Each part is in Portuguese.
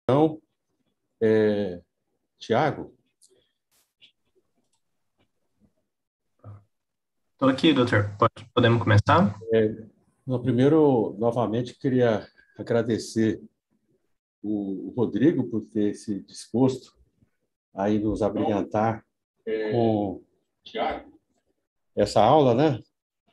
Então, Tiago, Estou aqui, doutor. Podemos começar? no primeiro, novamente, queria agradecer o Rodrigo por ter se disposto a ir nos abrilhantar com essa aula, né?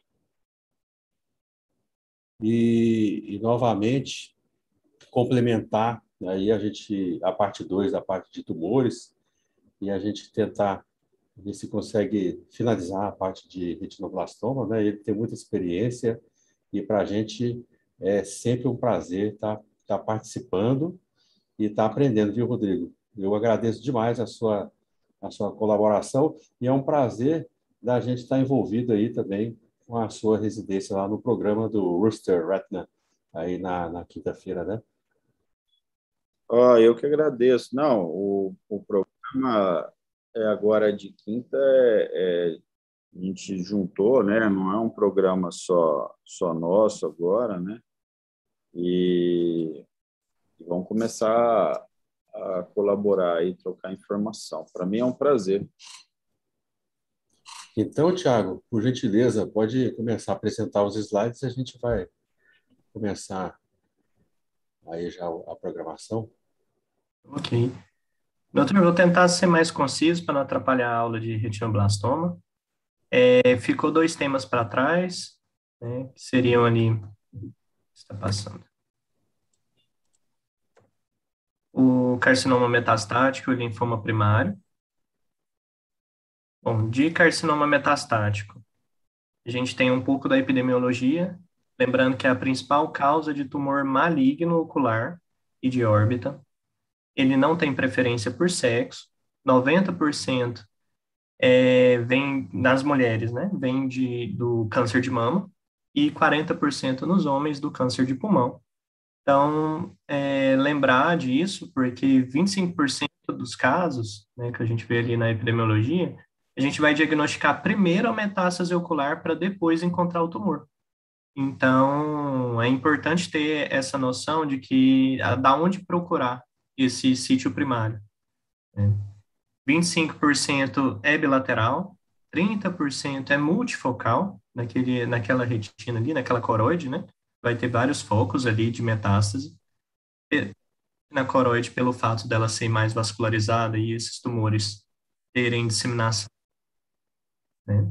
E novamente, complementar aí a parte 2 da parte de tumores, e a gente tentar ver se consegue finalizar a parte de retinoblastoma, né? Ele tem muita experiência e para a gente é sempre um prazer estar participando e estar aprendendo, viu, Rodrigo? Eu agradeço demais a sua colaboração e é um prazer da gente estar envolvido aí também com a sua residência lá no programa do Rooster Retina, aí na quinta-feira, né? Eu que agradeço. Não, o programa agora de quinta a gente juntou, né? Não é um programa só nosso agora, né? E vamos começar a colaborar e trocar informação. Para mim é um prazer. Então, Thiago, por gentileza, pode começar a apresentar os slides e a gente vai começar aí já a programação. Ok. Doutor, eu vou tentar ser mais conciso para não atrapalhar a aula de retinoblastoma. Ficou dois temas para trás, né, que seriam ali, está passando, o carcinoma metastático e o linfoma primário. Bom, de carcinoma metastático, a gente tem um pouco da epidemiologia, lembrando que é a principal causa de tumor maligno ocular e de órbita. Ele não tem preferência por sexo, 90% vem nas mulheres, né? Vem do câncer de mama e 40% nos homens do câncer de pulmão. Então, lembrar disso, porque 25% dos casos, né, que a gente vê ali na epidemiologia, a gente vai diagnosticar primeiro a metástase ocular para depois encontrar o tumor. Então, é importante ter essa noção de que da onde procurar esse sítio primário, né? 25% é bilateral, 30% é multifocal, naquela retina ali, naquela coroide, né? Vai ter vários focos ali de metástase. E na coroide, pelo fato dela ser mais vascularizada e esses tumores terem disseminação, né?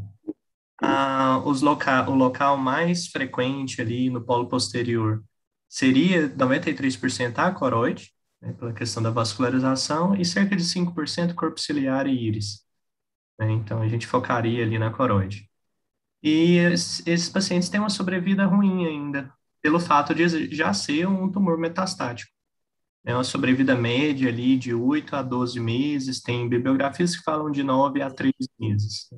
O local mais frequente ali no polo posterior seria 93% a coroide, né, pela questão da vascularização, e cerca de 5% corpo ciliar e íris, né? Então, a gente focaria ali na coroide. E esses pacientes têm uma sobrevida ruim ainda, pelo fato de já ser um tumor metastático. É uma sobrevida média ali de 8 a 12 meses, tem bibliografias que falam de 9 a 13 meses.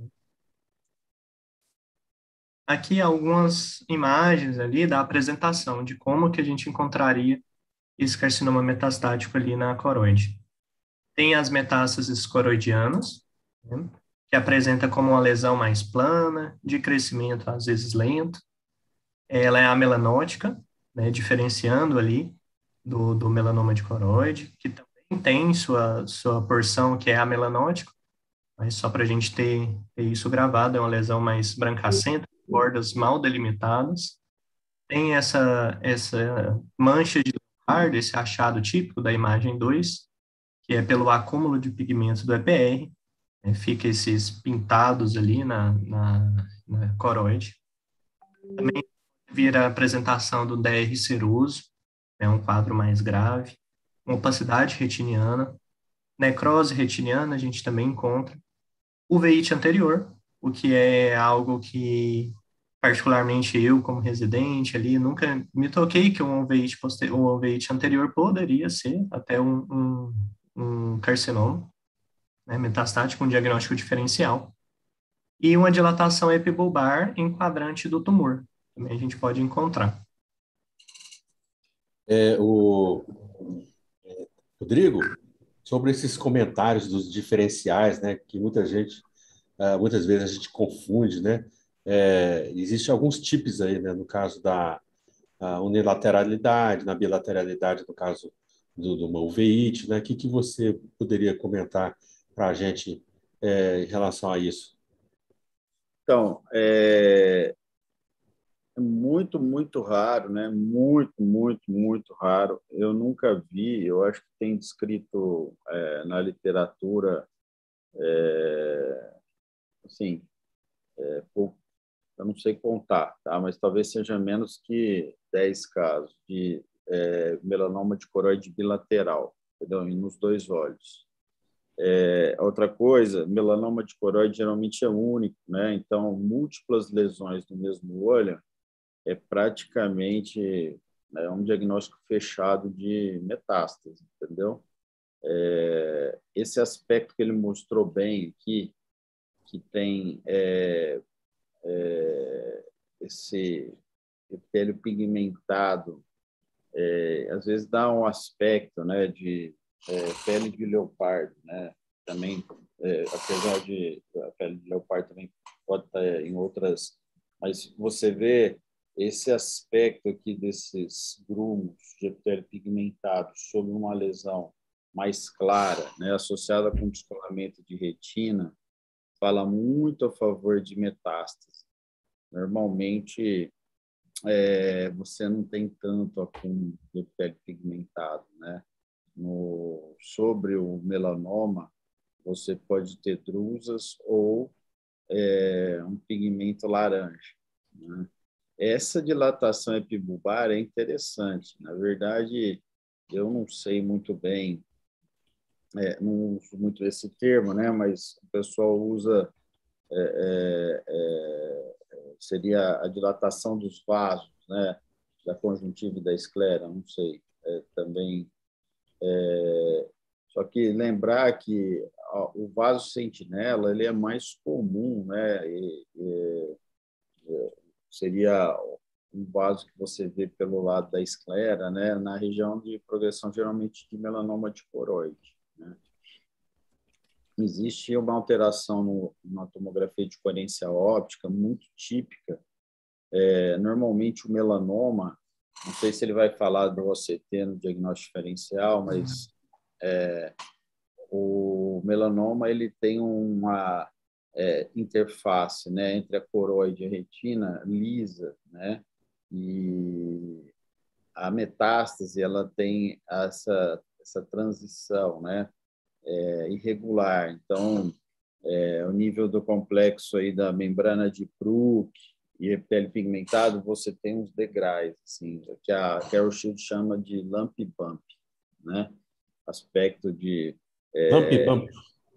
Aqui algumas imagens ali da apresentação de como que a gente encontraria esse carcinoma metastático ali na coroide. Tem as metástases coroidianas, né, que apresenta como uma lesão mais plana, de crescimento às vezes lento. Ela é amelanótica, né, diferenciando ali do melanoma de coroide, que também tem sua porção que é amelanótica, mas só para a gente ter isso gravado, é uma lesão mais brancacenta, bordas mal delimitadas. Tem essa mancha de Leonhardt, esse achado típico da imagem 2, que é pelo acúmulo de pigmentos do EPR, né, fica esses pintados ali na coroide. Também vira a apresentação do DR seroso, é um quadro mais grave, uma opacidade retiniana, necrose retiniana a gente também encontra, uveíte anterior, o que é algo que, particularmente eu, como residente ali, nunca me toquei que um uveíte anterior poderia ser até um carcinoma, né, metastático, um diagnóstico diferencial. E uma dilatação epibulbar em quadrante do tumor, também a gente pode encontrar. O Rodrigo, sobre esses comentários dos diferenciais, né, que muitas vezes a gente confunde, né? Existem alguns tipos aí, né, no caso da unilateralidade, na bilateralidade, no caso de uma uveíte, né? O que você poderia comentar para a gente em relação a isso? Então, é muito, muito raro, né? Muito, muito, muito raro. Eu nunca vi, eu acho que tem descrito na literatura, assim, pouco, eu não sei contar, tá? Mas talvez seja menos que 10 casos de melanoma de coroide bilateral, entendeu? Nos dois olhos. Outra coisa, melanoma de coroide geralmente é único, né? Então, múltiplas lesões no mesmo olho é praticamente um diagnóstico fechado de metástase, entendeu? Esse aspecto que ele mostrou bem aqui, que tem esse epitélio pigmentado, às vezes dá um aspecto, né, de pele de leopardo, né? Também, apesar de a pele de leopardo também pode estar em outras, mas você vê esse aspecto aqui desses grumos de epitélio pigmentado sobre uma lesão mais clara, né, associada com descolamento de retina, fala muito a favor de metástase. Normalmente, você não tem tanto acúmulo de epitélio pigmentado, né? Sobre o melanoma, você pode ter drusas ou um pigmento laranja, né? Essa dilatação epibulbar é interessante. Na verdade, eu não sei muito bem, não uso muito esse termo, né? Mas o pessoal usa, seria a dilatação dos vasos, né? Da conjuntiva e da esclera, não sei. Também só que lembrar que o vaso sentinela ele é mais comum, né? Seria um vaso que você vê pelo lado da esclera, né? Na região de progressão geralmente de melanoma de coroide, né? Existe uma alteração na tomografia de coerência óptica muito típica. Normalmente o melanoma, não sei se ele vai falar do OCT no diagnóstico diferencial, mas o melanoma ele tem uma interface, né, entre a coroide e a retina lisa, né, e a metástase ela tem essa transição, né, irregular. Então, o nível do complexo aí da membrana de Bruch e epitélio pigmentado, você tem uns degraus, assim, que a Carol Shield chama de lump bump, né, aspecto de Hump, bump.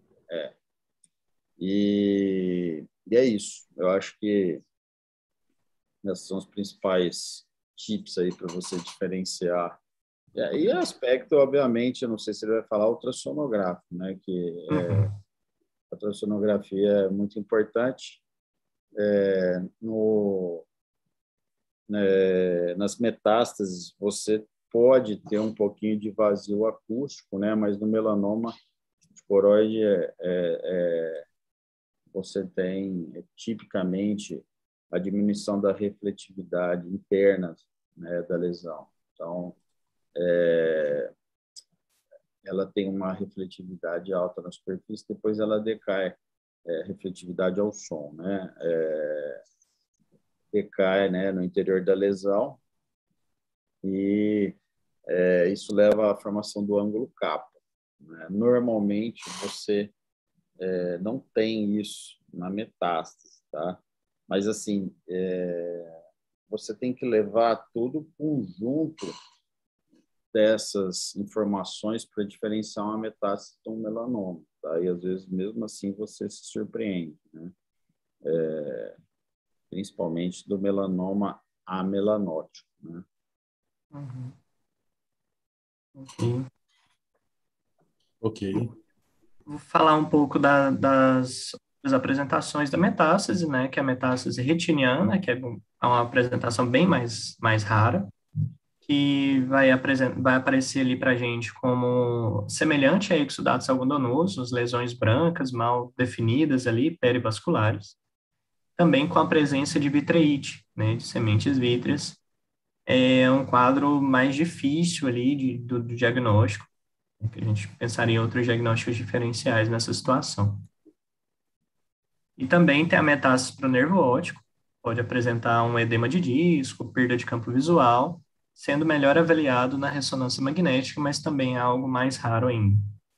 E é isso. Eu acho que esses são os principais tips aí para você diferenciar. E aí, aspecto, obviamente, eu não sei se ele vai falar ultrassonográfico, né? Que a ultrassonografia é muito importante. Nas metástases, você pode ter um pouquinho de vazio acústico, né? Mas no melanoma de coroide você tem tipicamente a diminuição da refletividade interna, né, da lesão. Então, ela tem uma refletividade alta na superfície, depois ela decai, refletividade ao som, né? Decai, né, no interior da lesão e isso leva à formação do ângulo capa, né? Normalmente, você não tem isso na metástase, tá? Mas, assim, você tem que levar todo o conjunto dessas informações para diferenciar uma metástase de um melanoma, tá? E, às vezes, mesmo assim, você se surpreende, né? Principalmente do melanoma amelanótico, né? Uhum. Ok. Ok. Vou falar um pouco das apresentações da metástase, né? Que é a metástase retiniana, que é uma apresentação bem mais rara, que vai aparecer ali para a gente como semelhante a exudatos algodonosos, lesões brancas mal definidas ali, perivasculares, também com a presença de vitreite, né? De sementes vítreas, é um quadro mais difícil ali do diagnóstico, que a gente pensaria em outros diagnósticos diferenciais nessa situação. E também tem a metástase para o nervo óptico, pode apresentar um edema de disco, perda de campo visual, sendo melhor avaliado na ressonância magnética, mas também é algo mais raro ainda.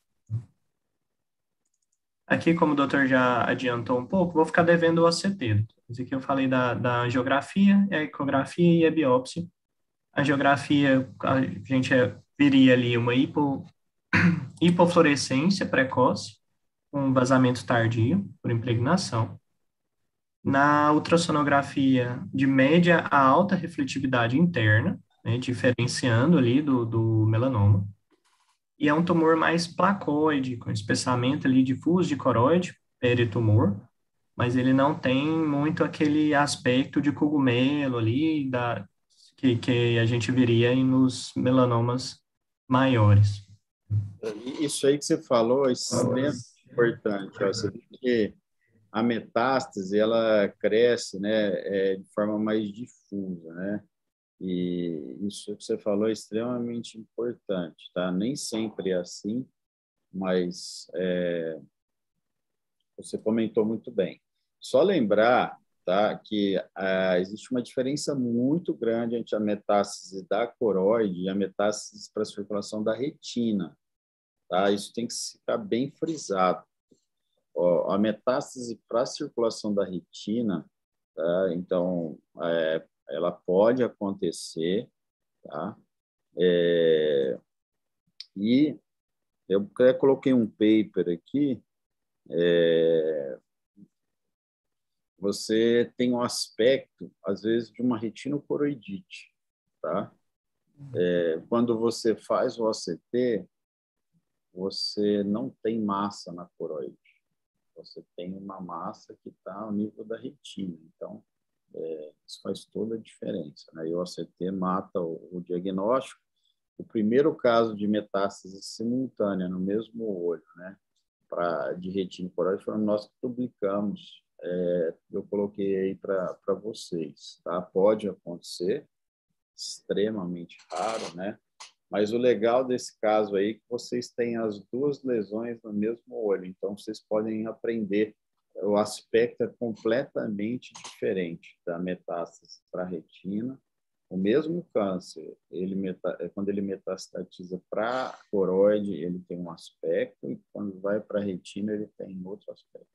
Aqui, como o doutor já adiantou um pouco, vou ficar devendo o OCT. Mas aqui eu falei da angiografia, a ecografia e a biópsia. A angiografia, a gente viria ali uma hipofluorescência precoce, com vazamento tardio por impregnação. Na ultrassonografia de média a alta refletividade interna, né, diferenciando ali do melanoma. E é um tumor mais placoide, com espessamento ali difuso de coroide, peritumor, mas ele não tem muito aquele aspecto de cogumelo ali que a gente veria nos melanomas maiores. Isso aí que você falou é extremamente importante. Ó. Você vê que a metástase ela cresce, né, de forma mais difusa, né? E isso que você falou é extremamente importante, tá? Nem sempre é assim, mas você comentou muito bem. Só lembrar, tá, que existe uma diferença muito grande entre a metástase da coroide e a metástase para a circulação da retina, tá? Isso tem que ficar bem frisado. Ó, a metástase para a circulação da retina, tá? Então, ela pode acontecer, tá? E eu até coloquei um paper aqui. Você tem um aspecto, às vezes, de uma retinocoroidite, tá? Quando você faz o OCT, você não tem massa na coroide. Você tem uma massa que está ao nível da retina. Então, isso faz toda a diferença, né? E o OCT mata o diagnóstico. O primeiro caso de metástase simultânea no mesmo olho, né, de retina coroide, foi nós que publicamos. Eu coloquei aí para vocês, tá? Pode acontecer, extremamente raro, né? Mas o legal desse caso aí é que vocês têm as duas lesões no mesmo olho, então vocês podem aprender. O aspecto é completamente diferente da metástase para a retina. O mesmo câncer, quando ele metastatiza para a coroide, ele tem um aspecto, e quando vai para a retina, ele tem outro aspecto.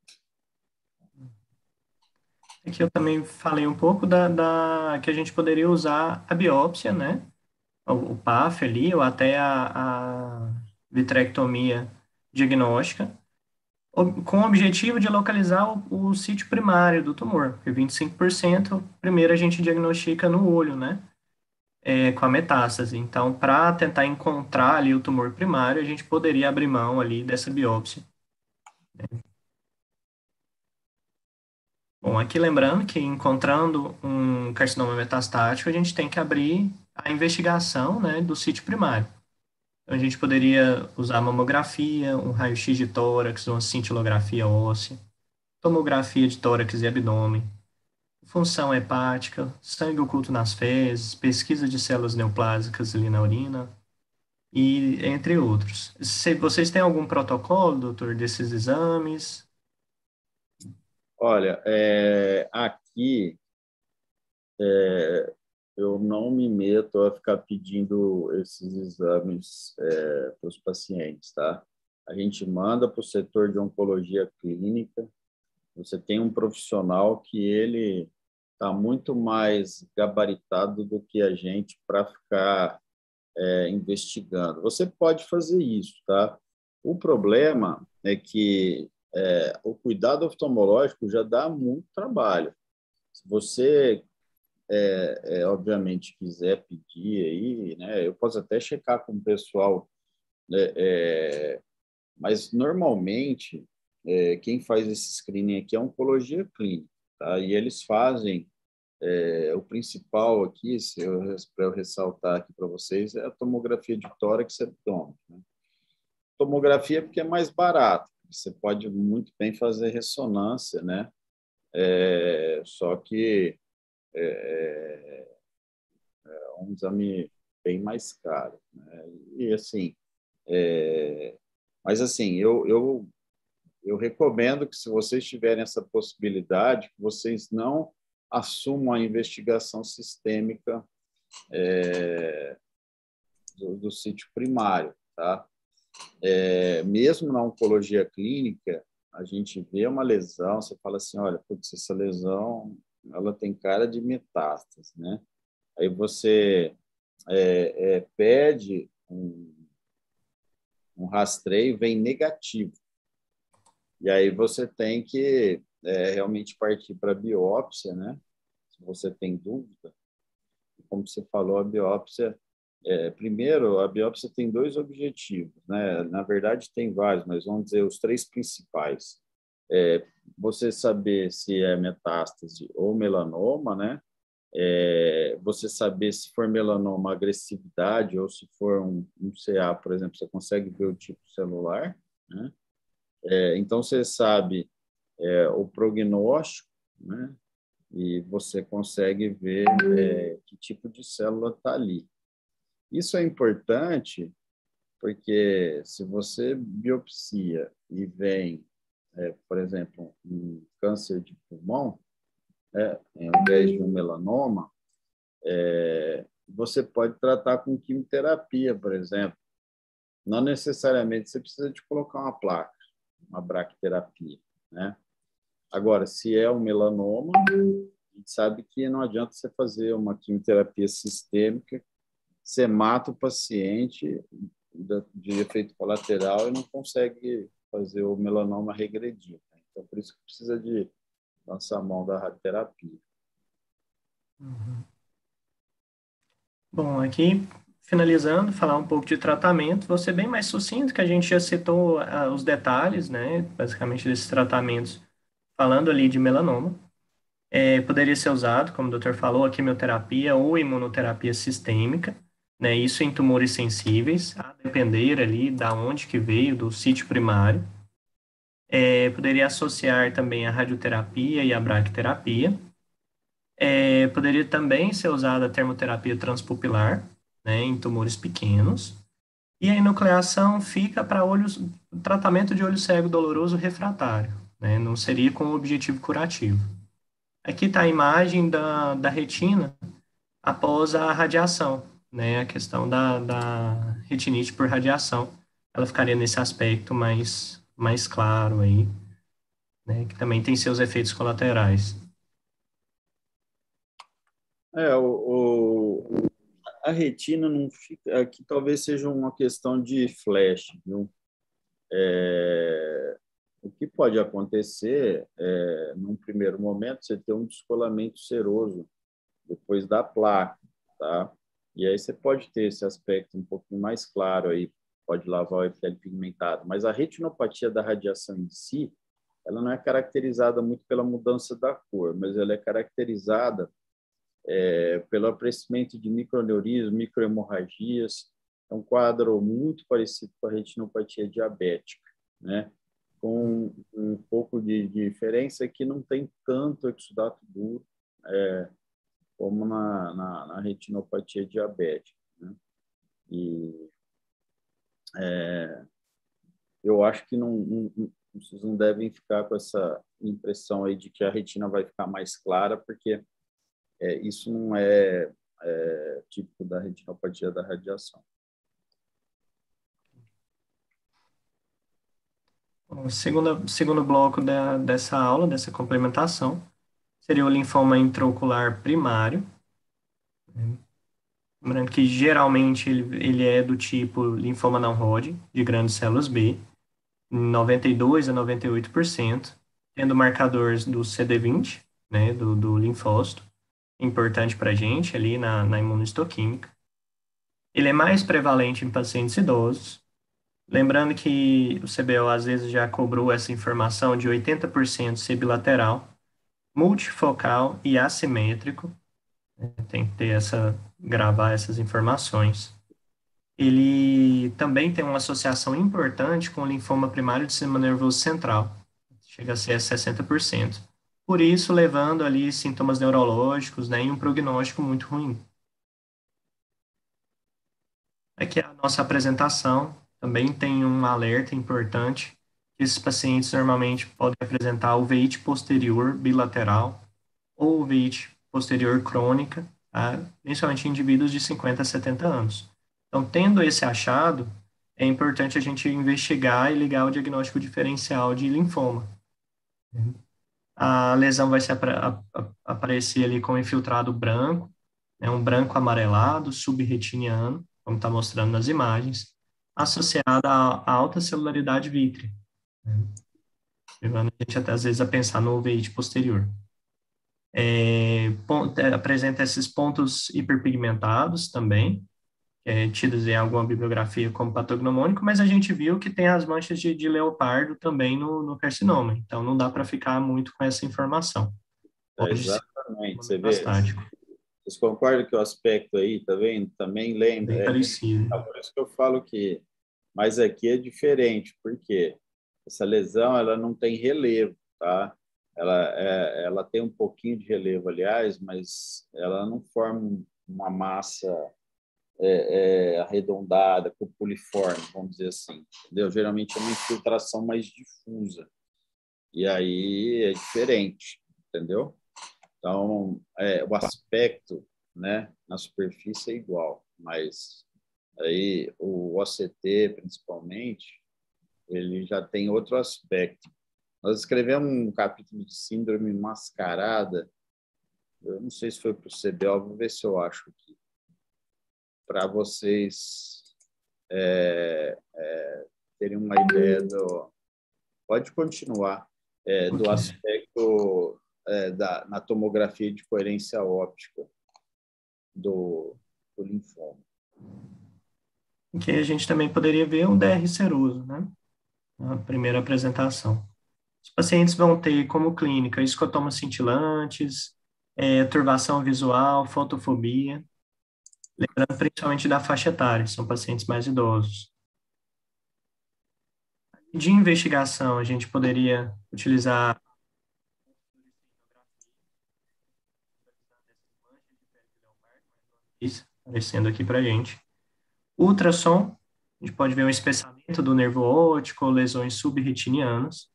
Aqui eu também falei um pouco que a gente poderia usar a biópsia, né? O PAF ali, ou até a vitrectomia diagnóstica, com o objetivo de localizar o sítio primário do tumor, porque 25% primeiro a gente diagnostica no olho, né? Com a metástase. Então, para tentar encontrar ali o tumor primário, a gente poderia abrir mão ali dessa biópsia. Bom, aqui lembrando que encontrando um carcinoma metastático, a gente tem que abrir a investigação, né, do sítio primário. Então, a gente poderia usar mamografia, um raio-x de tórax, uma cintilografia óssea, tomografia de tórax e abdômen, função hepática, sangue oculto nas fezes, pesquisa de células neoplásicas ali na urina, e entre outros. Vocês têm algum protocolo, doutor, desses exames? Olha, aqui eu não me meto a ficar pedindo esses exames para os pacientes, tá? A gente manda para o setor de oncologia clínica. Você tem um profissional que ele está muito mais gabaritado do que a gente para ficar investigando. Você pode fazer isso, tá? O problema é que o cuidado oftalmológico já dá muito trabalho. Se você, obviamente, quiser pedir aí, né, eu posso até checar com o pessoal, né, mas, normalmente, quem faz esse screening aqui é a oncologia clínica, tá? E eles fazem, o principal aqui, para eu ressaltar aqui para vocês, é a tomografia de tórax e abdômen, né? Tomografia porque é mais barato, você pode muito bem fazer ressonância, né? Só que É um exame bem mais caro, né? E assim, mas assim, eu recomendo que, se vocês tiverem essa possibilidade, que vocês não assumam a investigação sistêmica do sítio primário, tá? Mesmo na oncologia clínica, a gente vê uma lesão, você fala assim, olha, putz, essa lesão, ela tem cara de metástase, né? Aí você pede um rastreio, vem negativo. E aí você tem que realmente partir para a biópsia, né? Se você tem dúvida. Como você falou, a biópsia... primeiro, a biópsia tem dois objetivos, né? Na verdade, tem vários, mas vamos dizer os três principais. Você saber se é metástase ou melanoma, né? Você saber se for melanoma, agressividade, ou se for um CA, por exemplo, você consegue ver o tipo celular, né? Então, você sabe o prognóstico, né? E você consegue ver que tipo de célula está ali. Isso é importante porque, se você biopsia e vem, por exemplo, um câncer de pulmão, em vez de um melanoma, você pode tratar com quimioterapia, por exemplo. Não necessariamente você precisa de colocar uma placa, uma braquiterapia, né? Agora, se é um melanoma, a gente sabe que não adianta você fazer uma quimioterapia sistêmica, você mata o paciente de efeito colateral e não consegue fazer o melanoma regredir, né? Então, por isso que precisa de lançar a mão da radioterapia. Uhum. Bom, aqui, finalizando, falar um pouco de tratamento, vou ser bem mais sucinto, que a gente já citou os detalhes, né, basicamente desses tratamentos, falando ali de melanoma. Poderia ser usado, como o doutor falou, a quimioterapia ou imunoterapia sistêmica, né, isso em tumores sensíveis, a depender ali da onde que veio, do sítio primário. Poderia associar também a radioterapia e a braquiterapia. Poderia também ser usada a termoterapia transpupilar, né, em tumores pequenos. E a enucleação fica para tratamento de olho cego doloroso refratário, né, não seria com o objetivo curativo. Aqui está a imagem da retina após a radiação, né, a questão da retinite por radiação. Ela ficaria nesse aspecto mais claro aí, né, que também tem seus efeitos colaterais. A retina não fica... Aqui talvez seja uma questão de flash, viu? O que pode acontecer num primeiro momento, você ter um descolamento seroso depois da placa, tá? E aí você pode ter esse aspecto um pouquinho mais claro aí, pode lavar o epitélio pigmentado. Mas a retinopatia da radiação em si, ela não é caracterizada muito pela mudança da cor, mas ela é caracterizada pelo aparecimento de microaneurismas, microhemorragias. É um quadro muito parecido com a retinopatia diabética, né? Com um pouco de diferença que não tem tanto exudato duro como na retinopatia diabética, né? E eu acho que vocês não devem ficar com essa impressão aí de que a retina vai ficar mais clara, porque isso não é típico da retinopatia da radiação. O segundo bloco dessa aula, dessa complementação, seria o linfoma intraocular primário. Lembrando que geralmente ele é do tipo linfoma não Hodgkin, de grandes células B, em 92 a 98%, tendo marcadores do CD20, né, do linfócito, importante para a gente ali na imunohistoquímica. Ele é mais prevalente em pacientes idosos. Lembrando que o CBO às vezes já cobrou essa informação de 80% ser bilateral, multifocal e assimétrico. Tem que gravar essas informações. Ele também tem uma associação importante com o linfoma primário de sistema nervoso central, chega a ser 60%. Por isso, levando ali sintomas neurológicos, né, e um prognóstico muito ruim. Aqui a nossa apresentação também tem um alerta importante. Esses pacientes normalmente podem apresentar uveíte posterior bilateral ou uveíte posterior crônica, tá? Principalmente em indivíduos de 50 a 70 anos. Então, tendo esse achado, é importante a gente investigar e ligar o diagnóstico diferencial de linfoma. A lesão vai se aparecer ali com infiltrado branco, né, um branco amarelado, subretiniano, como está mostrando nas imagens, associada à alta celularidade vítrea, né, levando a gente até às vezes a pensar no uveíte posterior. Apresenta esses pontos hiperpigmentados também, tidos em alguma bibliografia como patognomônico, mas a gente viu que tem as manchas de leopardo também no carcinoma, então não dá para ficar muito com essa informação. Pode ser Exatamente. Você vê, metastático, vocês concordam que o aspecto aí, tá vendo? Também lembra. bem parecido. Por isso que eu falo que, mas aqui é diferente, porque essa lesão ela não tem relevo, tá? Ela tem um pouquinho de relevo, aliás, mas ela não forma uma massa arredondada, cupuliforme, vamos dizer assim, entendeu? Geralmente é uma infiltração mais difusa, e aí é diferente, entendeu? Então, o aspecto, né, na superfície é igual, mas aí o OCT, principalmente, ele já tem outro aspecto. Nós escrevemos um capítulo de síndrome mascarada, eu não sei se foi para o CBO, vou ver se eu acho aqui, para vocês terem uma ideia do... Pode continuar, do Ok. aspecto na tomografia de coerência óptica do linfoma. Que a gente também poderia ver um DR seroso, né? Na primeira apresentação. Os pacientes vão ter como clínica escotomas cintilantes, turbação visual, fotofobia, lembrando principalmente da faixa etária, são pacientes mais idosos. De investigação, a gente poderia utilizar isso, aparecendo aqui para a gente. Ultrassom, a gente pode ver um espessamento do nervo óptico, lesões subretinianas.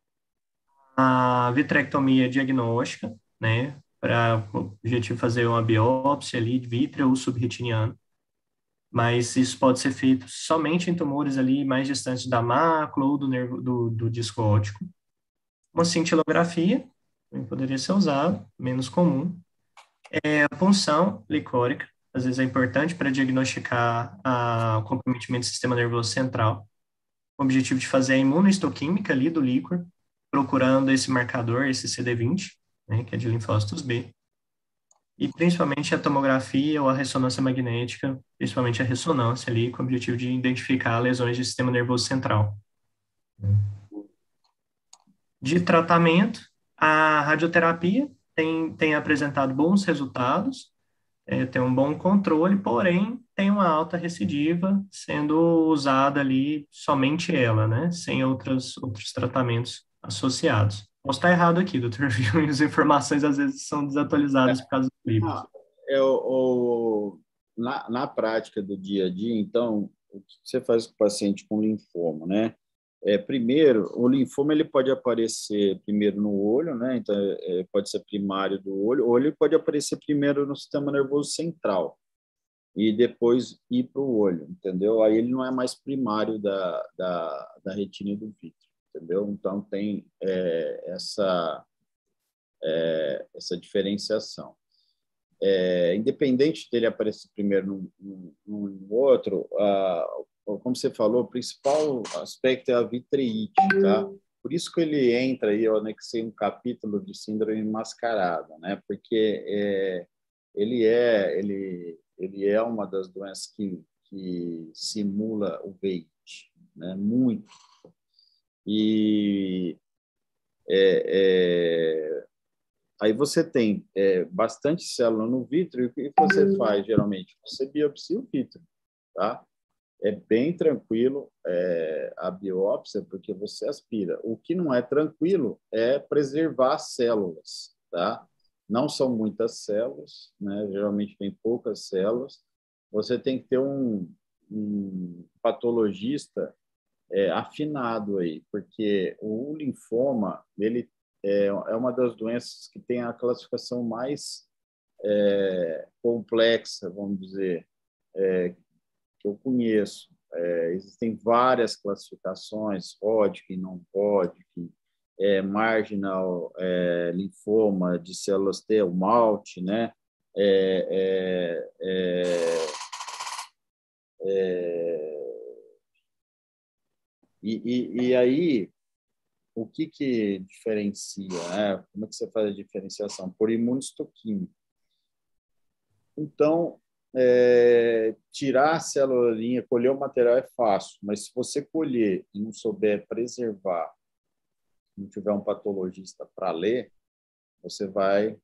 A vitrectomia diagnóstica, né, para o objetivo de fazer uma biópsia ali de vítreo ou subretiniano, mas isso pode ser feito somente em tumores ali mais distantes da mácula ou do nervo do disco óptico. Uma cintilografia também poderia ser usado, menos comum. A punção licórica, às vezes é importante para diagnosticar o comprometimento do sistema nervoso central, com o objetivo de fazer a imunohistoquímica ali do líquor, procurando esse marcador, esse CD20, né, que é de linfócitos B, e principalmente a tomografia ou a ressonância magnética, principalmente a ressonância ali, com o objetivo de identificar lesões do sistema nervoso central. De tratamento, a radioterapia tem apresentado bons resultados, tem um bom controle, porém tem uma alta recidiva sendo usada ali somente ela, né? Sem outros tratamentos associados. Posso estar errado aqui, doutor Viu, as informações às vezes são desatualizadas por causa dos livros. Na prática do dia a dia, então, o que você faz com o paciente com linfoma, né? Primeiro, o linfoma ele pode aparecer primeiro no olho, né? Então, pode ser primário do olho, ou ele pode aparecer primeiro no sistema nervoso central e depois ir para o olho, entendeu? Aí ele não é mais primário da retina e do vítreo, entendeu? Então, tem essa diferenciação. Independente dele aparecer primeiro no outro, como você falou, o principal aspecto é a vitreite, tá? Por isso que ele entra aí, eu anexei um capítulo de síndrome mascarada, né? Porque ele é uma das doenças que simula o VIH, né? Muito. E aí você tem bastante célula no vítreo, e o que você faz, geralmente? Você biopsia o vítreo, tá? É bem tranquilo a biópsia, porque você aspira. O que não é tranquilo é preservar as células, tá? Não são muitas células, né? Geralmente tem poucas células. Você tem que ter um patologista afinado aí, porque o linfoma, ele é uma das doenças que tem a classificação mais complexa, vamos dizer, que eu conheço. Existem várias classificações, Hodgkin, não Hodgkin, marginal linfoma de células T-Malte, né? E aí, o que diferencia, né? Como é que você faz a diferenciação? Por imunistoquímica. Então, tirar a célula-linha, colher o material é fácil, mas se você colher e não souber preservar, não tiver um patologista para ler, você vai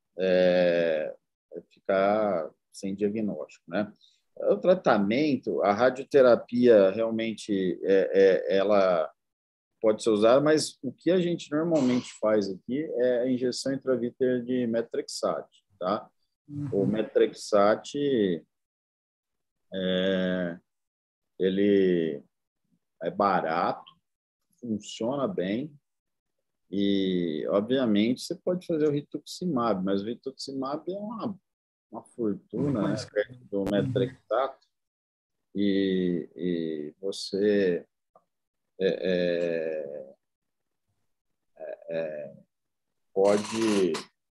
ficar sem diagnóstico, né? O tratamento, a radioterapia realmente ela pode ser usada, mas o que a gente normalmente faz aqui é a injeção intravítrea de metrexate, tá? O metrexate ele é barato, funciona bem e, obviamente, você pode fazer o rituximab, mas o rituximab é uma fortuna, né, perto do metrexato e você pode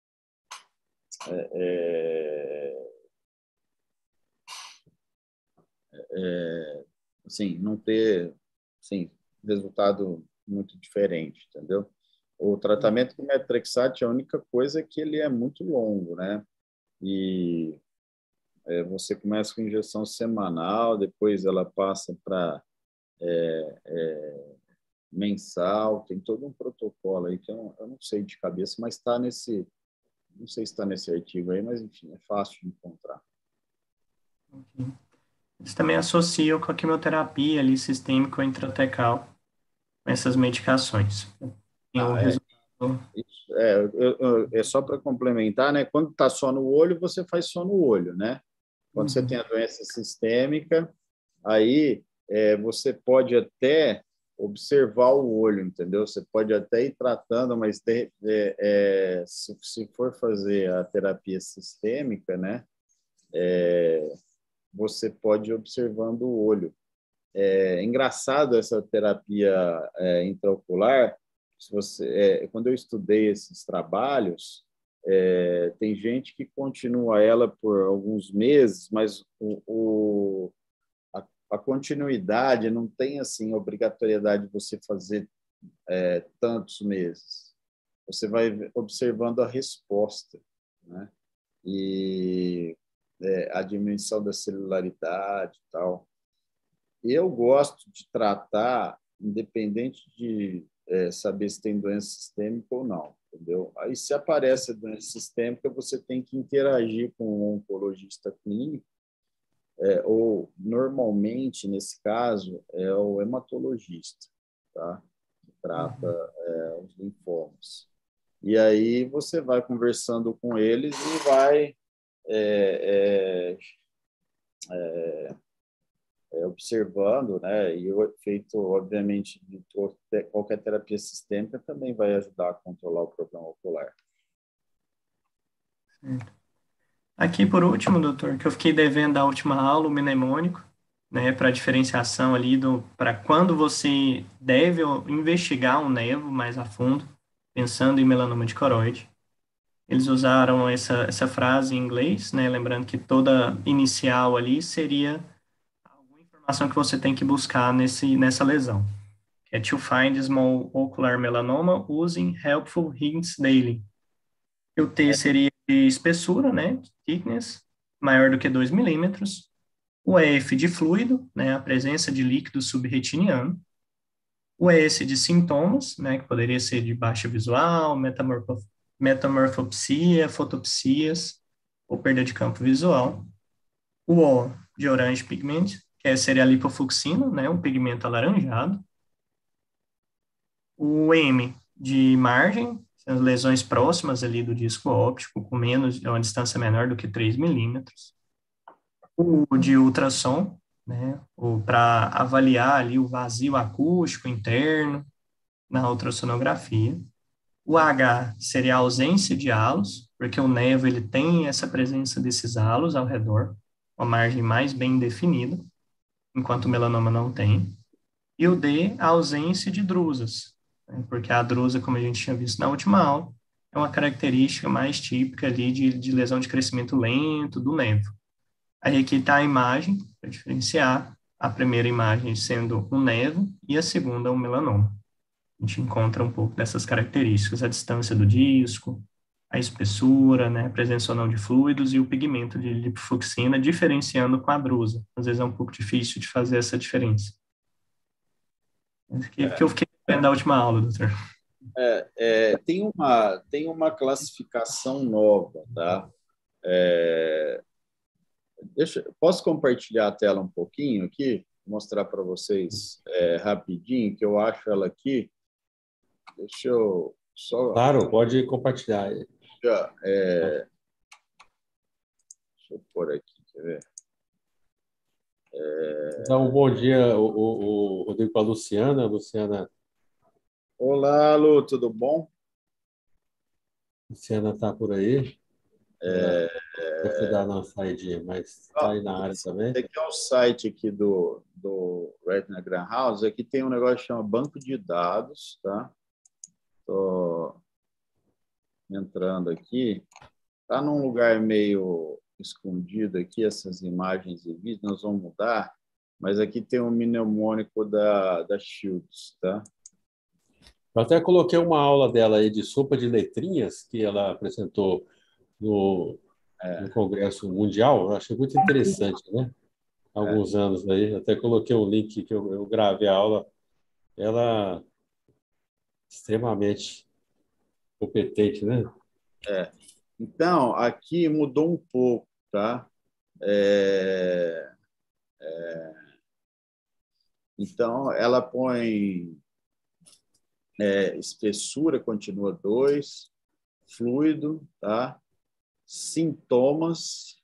assim, não ter assim, resultado muito diferente, entendeu? O tratamento com metrexate, a única coisa é que ele é muito longo, né? E você começa com injeção semanal, depois ela passa para mensal, tem todo um protocolo aí que eu não sei de cabeça, mas está nesse, não sei se está nesse artigo aí, mas enfim, é fácil de encontrar. Okay. Eles também associam com a quimioterapia ali, sistêmica ou intratecal, com essas medicações. Tem o resultado. É só para complementar, né? Quando está só no olho, você faz só no olho, né? Quando você tem a doença sistêmica, aí você pode até observar o olho, entendeu? Você pode até ir tratando, mas se for fazer a terapia sistêmica, né? Você pode ir observando o olho. É engraçado essa terapia intraocular. Se quando eu estudei esses trabalhos, tem gente que continua ela por alguns meses, mas a continuidade não tem assim obrigatoriedade de você fazer tantos meses. Você vai observando a resposta, né? E a diminuição da celularidade e tal. Eu gosto de tratar, independente de saber se tem doença sistêmica ou não, entendeu? Aí, se aparece a doença sistêmica, você tem que interagir com um oncologista clínico, ou, normalmente, nesse caso, é o hematologista, tá? Que trata os linfomas. E aí você vai conversando com eles e vai observando, né? E o efeito, obviamente, de qualquer terapia sistêmica também vai ajudar a controlar o problema ocular. Aqui, por último, doutor, que eu fiquei devendo da última aula, o mnemônico, né, para diferenciação ali para quando você deve investigar um nevo mais a fundo, pensando em melanoma de coroide. Eles usaram essa frase em inglês, né, lembrando que toda inicial ali seria alguma informação que você tem que buscar nessa lesão. Que é to find small ocular melanoma using helpful hints daily. E o T seria de espessura, né, thickness, maior do que 2 milímetros. O F de fluido, né, a presença de líquido subretiniano. O S de sintomas, né, que poderia ser de baixa visual, metamorfopsia, fotopsias ou perda de campo visual. O O de orange pigment, que seria a lipofluxina, né, um pigmento alaranjado. O M de margem, as lesões próximas ali do disco óptico, com uma distância menor do que 3 milímetros. O de ultrassom, né? Ou para avaliar ali o vazio acústico interno na ultrassonografia. O H seria a ausência de halos, porque o nevo ele tem essa presença desses halos ao redor, uma margem mais bem definida, enquanto o melanoma não tem. E o D, a ausência de drusas, né? Porque a drusa, como a gente tinha visto na última aula, é uma característica mais típica ali de lesão de crescimento lento do nevo. Aí aqui está a imagem, para diferenciar, a primeira imagem sendo um nevo e a segunda um melanoma. A gente encontra um pouco dessas características, a distância do disco, a espessura, né, a presença ou não de fluidos e o pigmento de lipofluxina, diferenciando com a drusa. Às vezes é um pouco difícil de fazer essa diferença. Que eu fiquei vendo da última aula, doutor. Tem uma classificação nova, tá? Posso compartilhar a tela um pouquinho aqui? Mostrar para vocês rapidinho, que eu acho ela aqui. Deixa eu só... Claro, pode compartilhar. Deixa eu pôr aqui, quer ver? Então, um bom dia, o Rodrigo, para a Luciana. Luciana Olá, Lu, tudo bom? está por aí. Deve ter dado uma saidinha, mas está aí na área também. Esse aqui é o site aqui do Retina Grand House. Aqui tem um negócio que chama banco de dados, tá? Estou entrando aqui. Está num lugar meio escondido aqui, essas imagens e vídeos, nós vamos mudar, mas aqui tem um mnemônico da Shields, tá? Eu até coloquei uma aula dela aí de sopa de letrinhas, que ela apresentou no Congresso Mundial. Eu achei muito interessante, né? Há alguns anos aí. Até coloquei um link que eu gravei a aula. Ela é extremamente competente, né? Então, aqui mudou um pouco, tá? Então, ela põe espessura, continua 2, fluido, tá? Sintomas,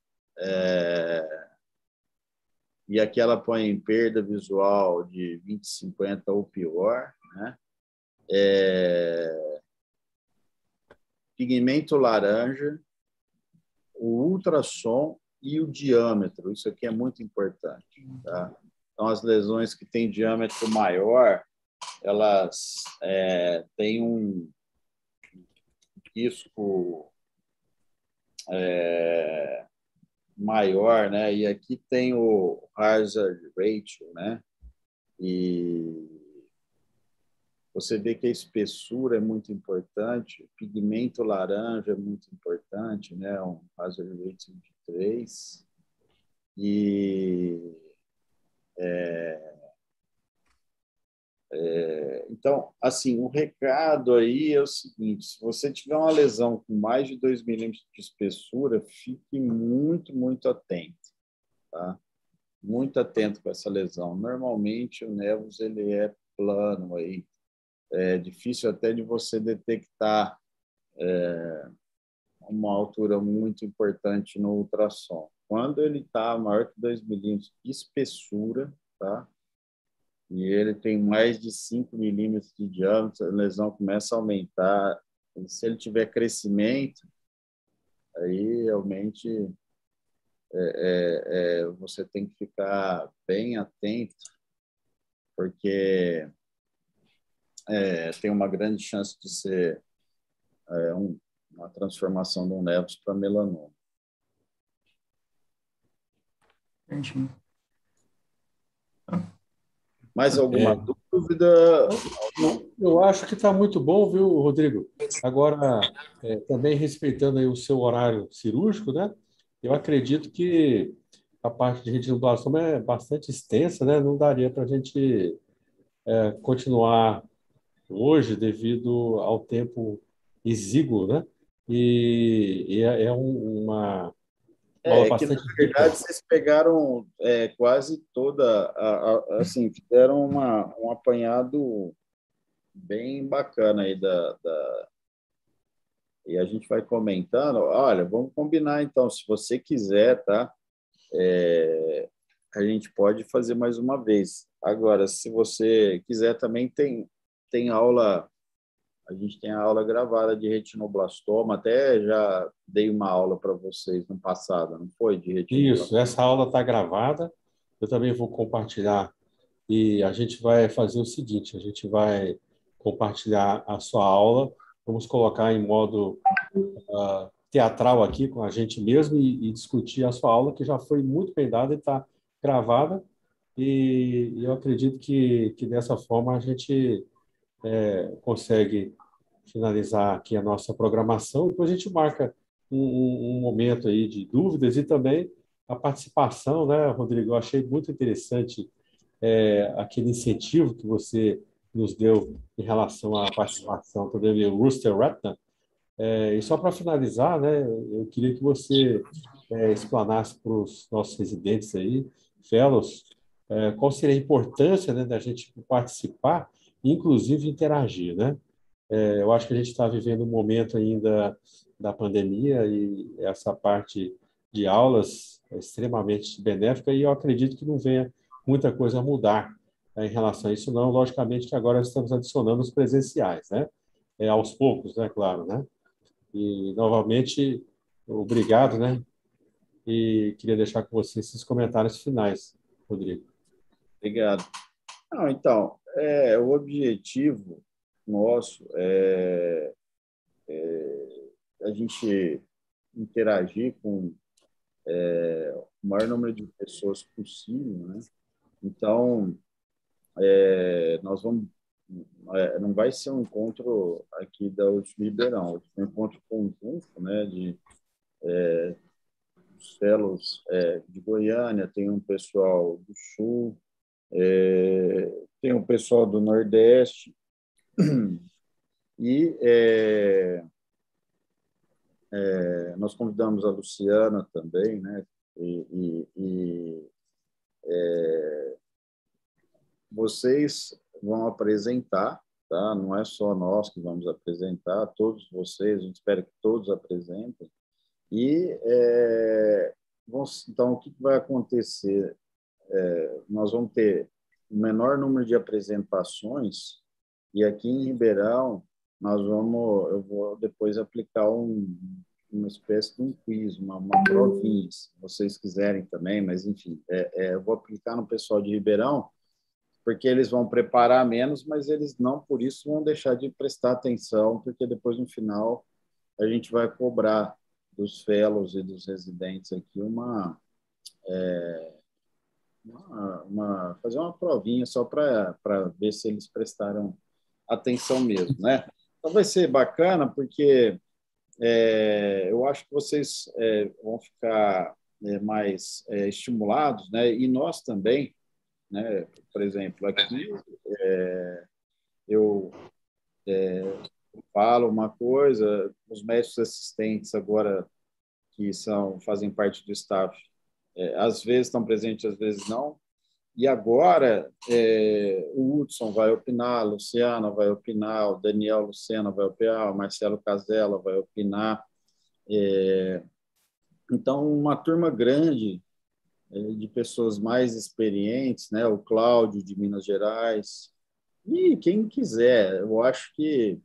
e aqui ela põe perda visual de 20/50 ou pior, né? Pigmento laranja, o ultrassom e o diâmetro. Isso aqui é muito importante, tá? Então, as lesões que têm diâmetro maior, elas têm um risco maior, né? E aqui tem o hazard ratio, né? E você vê que a espessura é muito importante, o pigmento laranja é muito importante, né? Um hazard ratio de 3. E então, assim, o recado aí é o seguinte: se você tiver uma lesão com mais de 2 milímetros de espessura, fique muito, muito atento, tá? Muito atento com essa lesão. Normalmente, o nevus ele é plano aí, é difícil até de você detectar uma altura muito importante no ultrassom. Quando ele está maior que 2 milímetros de espessura, tá? E ele tem mais de 5 milímetros de diâmetro, a lesão começa a aumentar. E se ele tiver crescimento, aí realmente você tem que ficar bem atento, porque tem uma grande chance de ser uma transformação de um nevus para melanoma. Entendi. Mais alguma dúvida? Eu acho que está muito bom, viu, Rodrigo? Agora, também respeitando aí o seu horário cirúrgico, né? Eu acredito que a parte de retinoblastoma é bastante extensa, né? Não daria para a gente continuar hoje devido ao tempo exíguo, né? E é uma aula Que, na bastante rica. verdade, vocês pegaram quase toda, assim, fizeram um apanhado bem bacana aí e a gente vai comentando. Olha, vamos combinar então, se você quiser, tá? a gente pode fazer mais uma vez. Agora, se você quiser, também tem aula, a gente tem a aula gravada de retinoblastoma, até já dei uma aula para vocês no passado, não foi? De Isso, retinoblastoma. essa aula está gravada, eu também vou compartilhar e a gente vai fazer o seguinte, a gente vai compartilhar a sua aula, vamos colocar em modo teatral aqui com a gente mesmo e discutir a sua aula, que já foi muito bem dada e está gravada, e eu acredito que dessa forma a gente consegue finalizar aqui a nossa programação, depois a gente marca um momento aí de dúvidas e também a participação, né, Rodrigo? Eu achei muito interessante aquele incentivo que você nos deu em relação à participação também do Rooster Retna. E só para finalizar, né, eu queria que você explanasse para os nossos residentes aí, fellows, qual seria a importância, né, da gente participar, inclusive interagir, né? Eu acho que a gente está vivendo um momento ainda da pandemia e essa parte de aulas é extremamente benéfica e eu acredito que não venha muita coisa a mudar, em relação a isso, não. Logicamente que agora estamos adicionando os presenciais, né? Aos poucos, né? Claro, né? E, novamente, obrigado, né? E queria deixar com você esses comentários finais, Rodrigo. Obrigado. Não, então, o objetivo nosso é a gente interagir com o maior número de pessoas possível, né? Então, nós vamos não vai ser um encontro aqui da UFM Ribeirão, é um encontro conjunto, né, de fellows de Goiânia, tem um pessoal do Sul, tem um pessoal do Nordeste e nós convidamos a Luciana também, né? E vocês vão apresentar, tá? Não é só nós que vamos apresentar, todos vocês, a gente espera que todos apresentem. E então o que vai acontecer? Nós vamos ter o menor número de apresentações e aqui em Ribeirão eu vou depois aplicar uma espécie de um quiz, uma provinha, se vocês quiserem também, mas enfim, eu vou aplicar no pessoal de Ribeirão porque eles vão preparar menos, mas eles não por isso vão deixar de prestar atenção, porque depois no final a gente vai cobrar dos fellows e dos residentes aqui fazer uma provinha só para ver se eles prestaram atenção mesmo, né? Então vai ser bacana porque eu acho que vocês vão ficar mais estimulados, né? E nós também, né? Por exemplo, aqui eu falo uma coisa, os médicos assistentes agora que fazem parte do staff, às vezes estão presentes, às vezes não. E agora o Hudson vai opinar, a Luciana vai opinar, o Daniel Lucena vai opinar, o Marcelo Casella vai opinar. Então, uma turma grande de pessoas mais experientes, né? O Cláudio, de Minas Gerais, e quem quiser. Eu acho que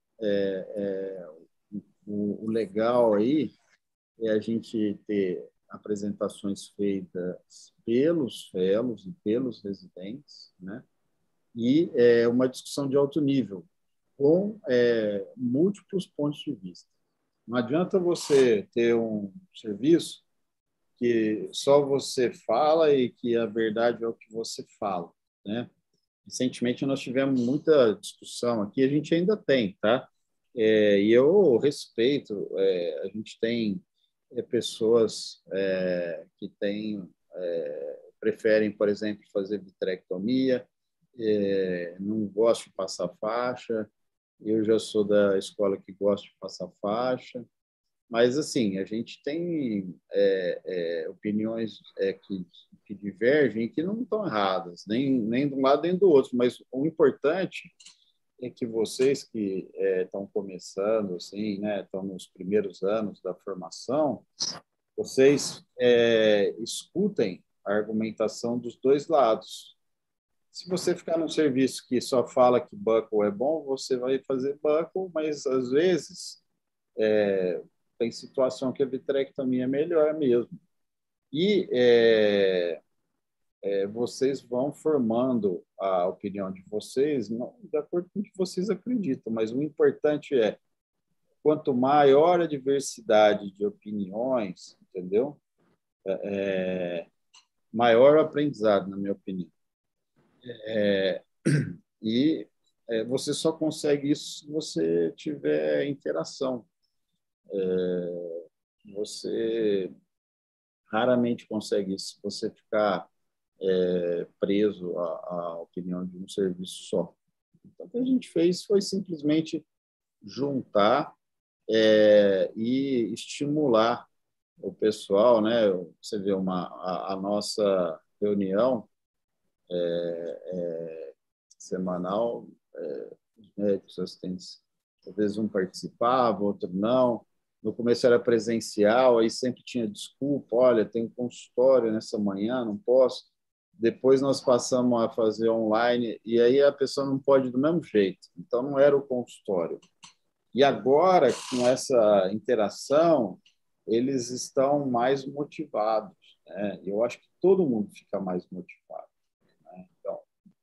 o legal aí é a gente ter apresentações feitas pelos fellows e pelos residentes, né? E uma discussão de alto nível, com múltiplos pontos de vista. Não adianta você ter um serviço que só você fala e que a verdade é o que você fala, né? Recentemente nós tivemos muita discussão aqui, a gente ainda tem, tá? E eu respeito, a gente tem pessoas que preferem, por exemplo, fazer vitrectomia, não gostam de passar faixa, eu já sou da escola que gosta de passar faixa, mas, assim, a gente tem opiniões que divergem e que não estão erradas, nem de um lado nem do outro, mas o importante é que vocês que estão começando, assim, né, estão nos primeiros anos da formação, vocês escutem a argumentação dos dois lados. Se você ficar num serviço que só fala que buckle é bom, você vai fazer buckle, mas às vezes tem situação que a vitrectomia é melhor mesmo. E vocês vão formando a opinião de vocês não de acordo com o que vocês acreditam, mas o importante é, quanto maior a diversidade de opiniões, entendeu? Maior o aprendizado, na minha opinião. E você só consegue isso se você tiver interação. Você raramente consegue isso se você ficar preso à opinião de um serviço só. Então, o que a gente fez foi simplesmente juntar e estimular o pessoal, né? Você vê a nossa reunião semanal, os médicos assistentes, às vezes um participava, outro não. No começo era presencial, aí sempre tinha desculpa, olha, tem consultório nessa manhã, não posso. Depois nós passamos a fazer online, e aí a pessoa não pode do mesmo jeito. Então, não era o consultório. E agora, com essa interação, eles estão mais motivados, né? Eu acho que todo mundo fica mais motivado, né? Então,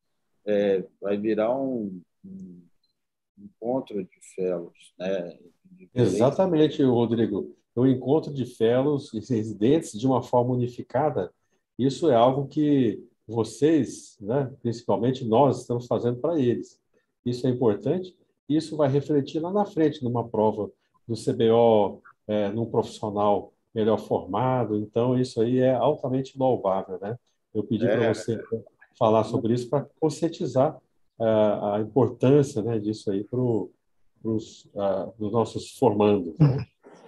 vai virar um encontro de fellows, né? Exatamente, Rodrigo. O encontro de fellows e residentes de uma forma unificada, isso é algo que vocês, né, principalmente nós, estamos fazendo para eles. Isso é importante. Isso vai refletir lá na frente, numa prova do CBO, num profissional melhor formado. Então, isso aí é altamente louvável, né? Eu pedi para É, você falar sobre isso para conscientizar a importância, né, disso aí para dos nossos formandos, né?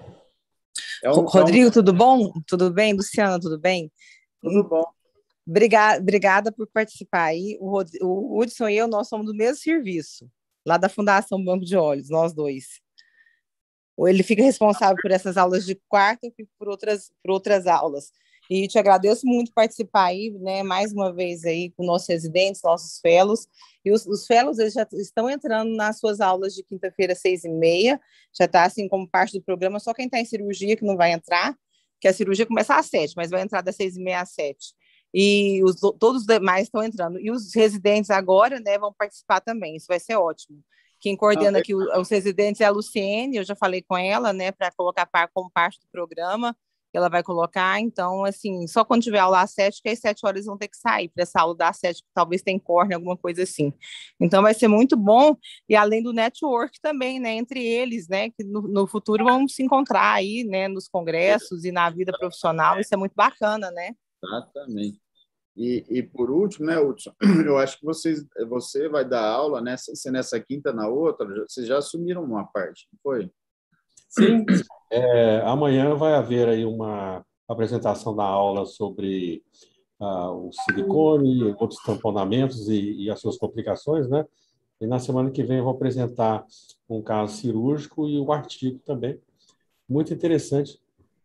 Rodrigo, tudo bom? Tudo bem? Luciana, tudo bem? Tudo bom. Obrigada por participar aí. O Hudson e eu, nós somos do mesmo serviço, lá da Fundação Banco de Olhos, nós dois. Ele fica responsável por essas aulas de quarta e por outras aulas. E te agradeço muito participar aí, né, mais uma vez aí com nossos residentes, nossos fellows. E os fellows, eles já estão entrando nas suas aulas de quinta-feira, 6h30, já está assim como parte do programa, só quem está em cirurgia que não vai entrar, que a cirurgia começa às 7, mas vai entrar das 6h30 às 7. E todos os demais estão entrando. E os residentes agora, né, vão participar também, isso vai ser ótimo. Quem coordena aqui os residentes é a Luciene, eu já falei com ela, né, para colocar como parte do programa, ela vai colocar. Então, assim, só quando tiver aula às 7, que às 7 horas vão ter que sair para essa aula das 7, talvez tem córnea, alguma coisa assim. Então, vai ser muito bom, e além do network também, né, entre eles, né, que no futuro vão se encontrar aí, né, nos congressos e na vida profissional, isso é muito bacana, né? Exatamente. E por último, né, Hudson, eu acho que você vai dar aula nessa quinta, na outra, vocês já assumiram uma parte, não foi? Sim. Amanhã vai haver aí uma apresentação da aula sobre o silicone, outros tamponamentos e as suas complicações, né? E na semana que vem eu vou apresentar um caso cirúrgico e o artigo também. Muito interessante.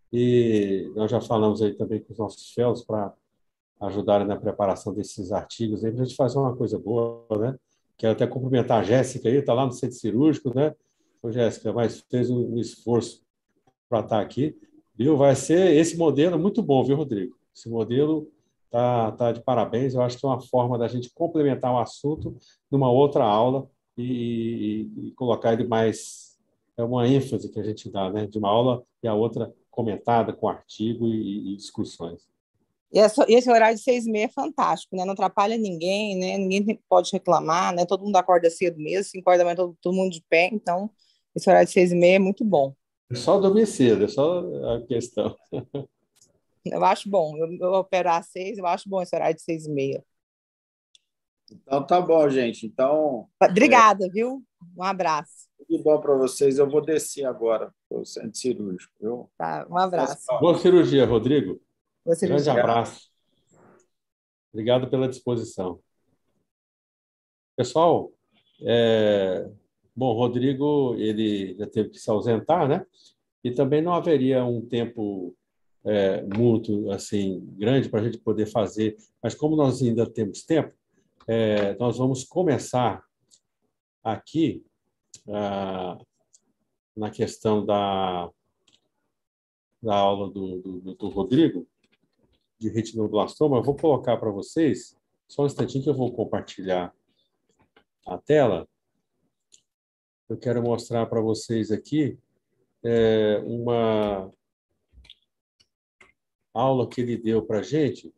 E nós já falamos aí também com os nossos fellows para ajudarem na preparação desses artigos, aí para a gente fazer uma coisa boa, né? Quero até cumprimentar a Jéssica aí, está lá no centro cirúrgico, né? Ô, Jéssica, mas fez um esforço para estar aqui, viu? Vai ser esse modelo muito bom, viu, Rodrigo? Esse modelo tá de parabéns. Eu acho que é uma forma da gente complementar o assunto numa outra aula e colocar ele mais uma ênfase que a gente dá, né? De uma aula e a outra comentada com artigo e discussões. E esse horário de 6h30 é fantástico, né? Não atrapalha ninguém, né? Ninguém pode reclamar, né? Todo mundo acorda cedo mesmo, se acorda mais todo mundo de pé, então esse horário de 6h30 é muito bom. É só dormir cedo, é só a questão. Eu acho bom. Eu opero às 6, eu acho bom esse horário de 6h30. Então, tá bom, gente. Então, obrigada, viu? Um abraço. tudo bom para vocês. Eu vou descer agora para o centro cirúrgico, viu? Tá, um abraço. Boa cirurgia, Rodrigo. Boa cirurgia. Grande abraço. Obrigado pela disposição. Pessoal, bom, o Rodrigo ele já teve que se ausentar, né? E também não haveria um tempo muito assim grande para a gente poder fazer, mas como nós ainda temos tempo, nós vamos começar aqui na questão da aula do Rodrigo, de retinoblastoma. Eu vou colocar para vocês, só um instantinho que eu vou compartilhar a tela. Eu quero mostrar para vocês aqui uma aula que ele deu para a gente.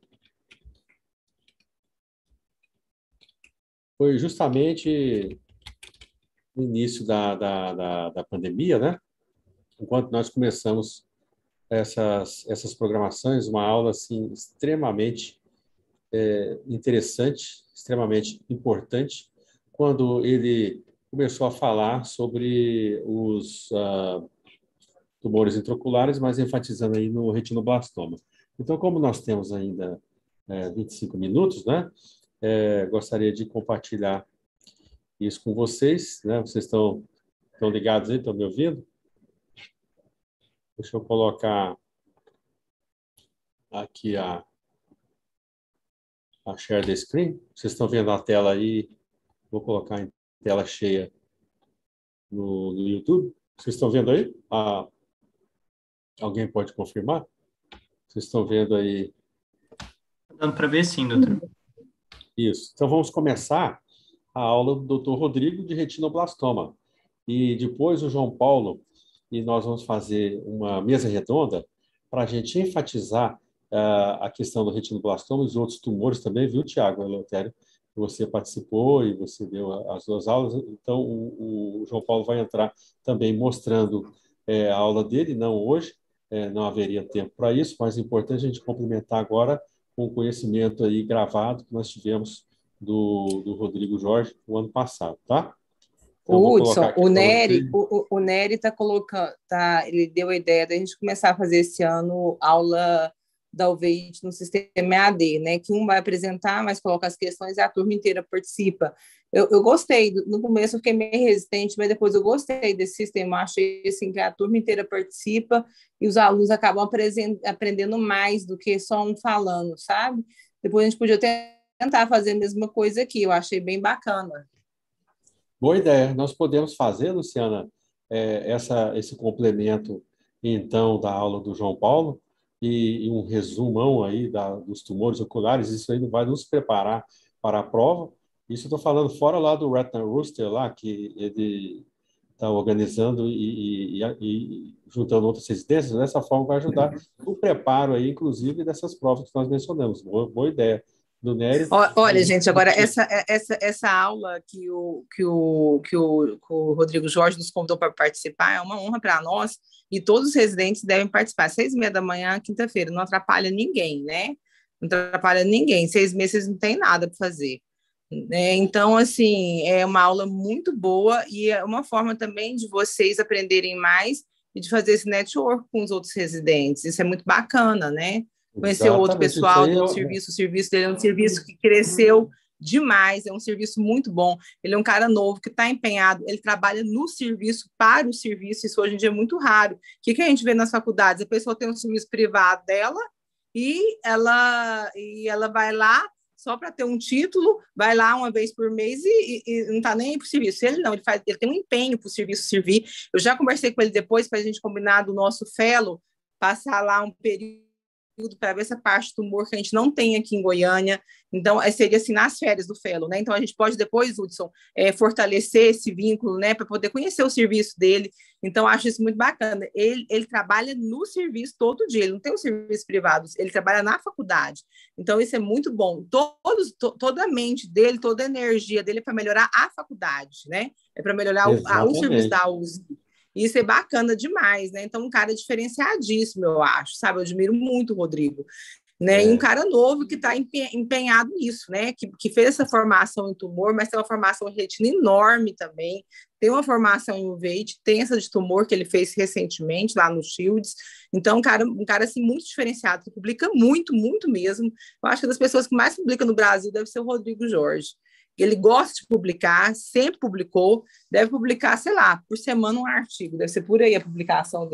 Foi justamente no início da pandemia, né? Enquanto nós começamos essas programações, uma aula assim, extremamente interessante, extremamente importante, quando ele começou a falar sobre os tumores intraoculares, mas enfatizando aí no retinoblastoma. Então, como nós temos ainda 25 minutos, né? Gostaria de compartilhar isso com vocês, né? Vocês estão ligados aí, estão me ouvindo? Deixa eu colocar aqui a share the screen. Vocês estão vendo a tela aí? Vou colocar em tela cheia no YouTube. Vocês estão vendo aí? Alguém pode confirmar? Vocês estão vendo aí? Dando para ver sim, doutor. Isso. Então, vamos começar a aula do Dr. Rodrigo de retinoblastoma. E depois o João Paulo, e nós vamos fazer uma mesa redonda para a gente enfatizar a questão do retinoblastoma e os outros tumores também, viu, Tiago Eleutério? Você participou e você deu as duas aulas, então o João Paulo vai entrar também mostrando a aula dele, não hoje, não haveria tempo para isso, mas é importante a gente complementar agora com o conhecimento aí gravado que nós tivemos do Rodrigo Jorge no ano passado, tá? Então, O Hudson, o Nery está colocando, ele deu a ideia da gente começar a fazer esse ano aula da UVEIT no sistema EAD, né? Que um vai apresentar, mas coloca as questões e a turma inteira participa. Eu gostei, no começo eu fiquei meio resistente, mas depois eu gostei desse sistema. Eu achei assim, que a turma inteira participa e os alunos acabam aprendendo mais do que só um falando, sabe? Depois a gente podia tentar fazer a mesma coisa aqui, eu achei bem bacana. Boa ideia. Nós podemos fazer, Luciana, esse complemento, então, da aula do João Paulo e um resumão aí dos tumores oculares. Isso aí vai nos preparar para a prova. Isso eu estou falando fora lá do Retina Rooster, lá, que ele está organizando e juntando outras residências. Dessa forma, vai ajudar no preparo aí, inclusive, dessas provas que nós mencionamos. Boa ideia. Do Nery. Olha, gente, agora essa aula que o Rodrigo Jorge nos convidou para participar é uma honra para nós e todos os residentes devem participar. 6h30 da manhã, quinta-feira, não atrapalha ninguém, né? Não atrapalha ninguém. 6 meses não tem nada para fazer. Então, assim, é uma aula muito boa e é uma forma também de vocês aprenderem mais e de fazer esse network com os outros residentes. Isso é muito bacana, né? Conhecer o outro pessoal do outro serviço. O serviço dele é um serviço que cresceu demais, é um serviço muito bom. Ele é um cara novo que está empenhado, ele trabalha no serviço, para o serviço. Isso hoje em dia é muito raro. O que a gente vê nas faculdades? A pessoa tem um serviço privado dela e ela vai lá só para ter um título, vai lá uma vez por mês e não está nem aí para o serviço. Ele não, ele tem um empenho para o serviço servir. Eu já conversei com ele depois para a gente combinar do nosso fellow, passar lá um período para ver essa parte do tumor que a gente não tem aqui em Goiânia. Então, seria assim, nas férias do fellow, né? Então, a gente pode depois, Hudson, fortalecer esse vínculo, né? Para poder conhecer o serviço dele. Então, acho isso muito bacana. Ele trabalha no serviço todo dia, ele não tem um serviço privado, ele trabalha na faculdade. Então, isso é muito bom. Toda a mente dele, toda a energia dele é para melhorar a faculdade, né? É para melhorar o serviço da USP. Isso é bacana demais, né? Então, um cara diferenciadíssimo, eu acho, sabe? Eu admiro muito o Rodrigo, né? E um cara novo que está empenhado nisso, né? Que fez essa formação em tumor, mas tem uma formação em retina enorme também, tem uma formação em UVEIT, tem essa de tumor que ele fez recentemente lá no Shields. Então, um cara assim, muito diferenciado, que publica muito, muito mesmo. Eu acho que das pessoas que mais publicam no Brasil deve ser o Rodrigo Jorge. Ele gosta de publicar, sempre publicou, deve publicar, sei lá, por semana um artigo, deve ser por aí a publicação dele.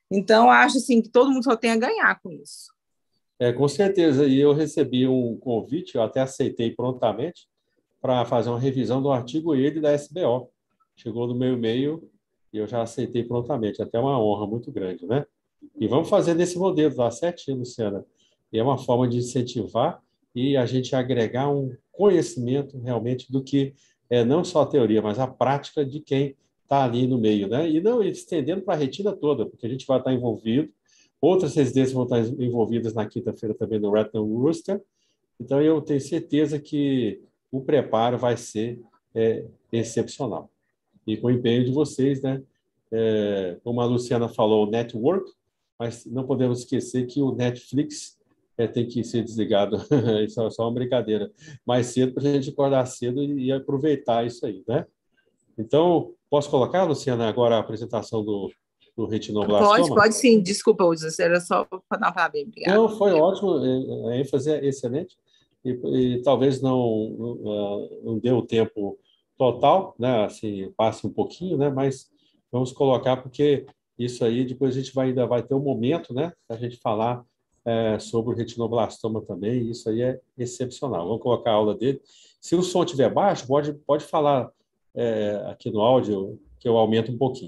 Então, acho assim, que todo mundo só tem a ganhar com isso. Com certeza. E eu recebi um convite, eu até aceitei prontamente, para fazer uma revisão do artigo ele da SBO. Chegou no meu e-mail e eu já aceitei prontamente. Até uma honra muito grande, né? E vamos fazer desse modelo, tá certinho, Luciana? E é uma forma de incentivar e a gente agregar um conhecimento realmente do que é não só a teoria, mas a prática de quem está ali no meio, né? E não estendendo para a retina toda, porque a gente vai estar envolvido. Outras residências vão estar envolvidas na quinta-feira também no Retinal Rooster. Então, eu tenho certeza que o preparo vai ser excepcional. E com o empenho de vocês, né? Como a Luciana falou, o network, mas não podemos esquecer que o Netflix tem que ser desligado. Isso é só uma brincadeira. Mais cedo, para a gente acordar cedo e aproveitar isso aí, né? Então, posso colocar, Luciana, agora a apresentação do retinoblastoma? Pode sim. Desculpa, Uza, era só para dar uma palavra. Obrigada. Não, foi ótimo, a ênfase é excelente e talvez não dê o tempo total, né? Assim, passe um pouquinho, né? Mas vamos colocar porque isso aí depois a gente ainda vai ter um momento, né? Para a gente falar sobre o retinoblastoma também. E isso aí é excepcional. Vamos colocar a aula dele. Se o som estiver baixo, pode falar aqui no áudio que eu aumento um pouquinho.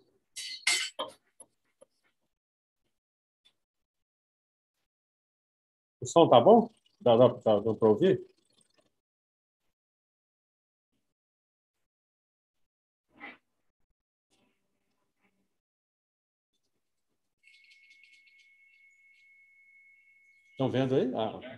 O som tá bom? Dá para ouvir? Estão vendo aí?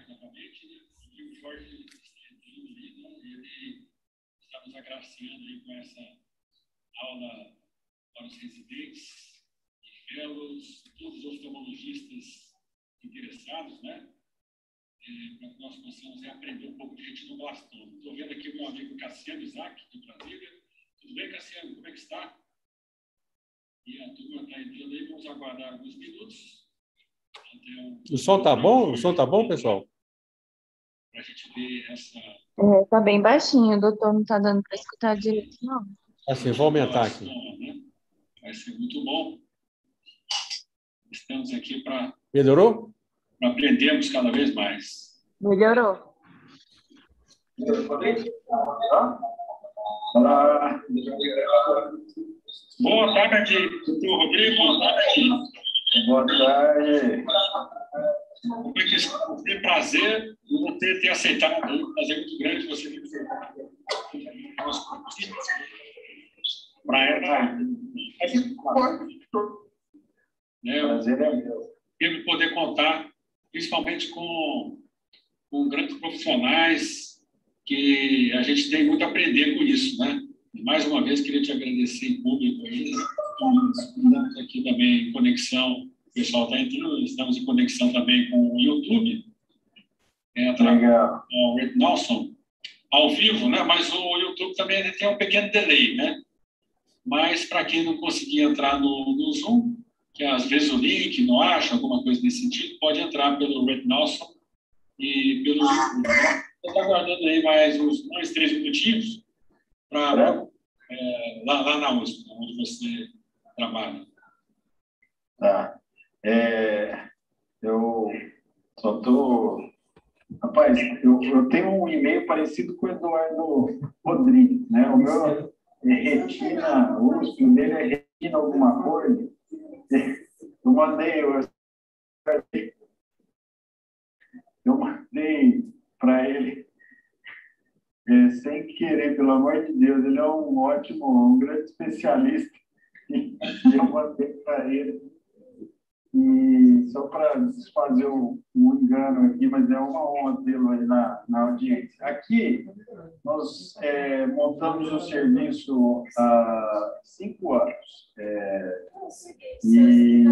Está nos agraciando aí com essa aula para os residentes, fellows, todos os oftalmologistas interessados, né? Para que nós possamos aprender um pouco de retinoblastoma. Estou vendo aqui o meu amigo Cassiano Isaac, de Brasília. Tudo bem, Cassiano? Como é que está? E a turma está entrando aí, vamos aguardar alguns minutos. O som está bom? O som está bom, pessoal? Para a gente ver essa... Está bem baixinho, doutor, não está dando para escutar direito, não. Assim, vou aumentar aqui. Né? Vai ser muito bom. Estamos aqui para... Melhorou? Para aprendermos cada vez mais. Melhorou. Boa tarde, doutor Rodrigo. Boa tarde. Boa tarde. Como é que está? Tem prazer em você ter aceitado. É um prazer muito grande você ter aceitado. Para ela. Prazer é meu. Eu poder contar, principalmente com grandes profissionais, que a gente tem muito a aprender com isso, né? E mais uma vez, queria te agradecer em público aí. Estamos aqui também em conexão, o pessoal está entrando, estamos em conexão também com o YouTube. Legal. O Rick Nelson, ao vivo, né? Mas o YouTube também tem um pequeno delay, né? Mas para quem não conseguir entrar no Zoom, que às vezes o link não acha, alguma coisa nesse sentido, pode entrar pelo Rick Nelson e pelo YouTube. Estou aguardando aí mais uns 2, 3 minutinhos para lá na USP, onde você trabalha. Tá. Eu só estou... Rapaz, eu tenho um e-mail parecido com o Eduardo Rodrigues, né? O meu é Retina USP, o dele é Retina alguma coisa. Eu mandei para ele sem querer, pelo amor de Deus, ele é um grande especialista. E eu mandei para ele. E só para desfazer um engano aqui, mas é uma honra tê-lo aí na audiência. Aqui, nós montamos o serviço há 5 anos. E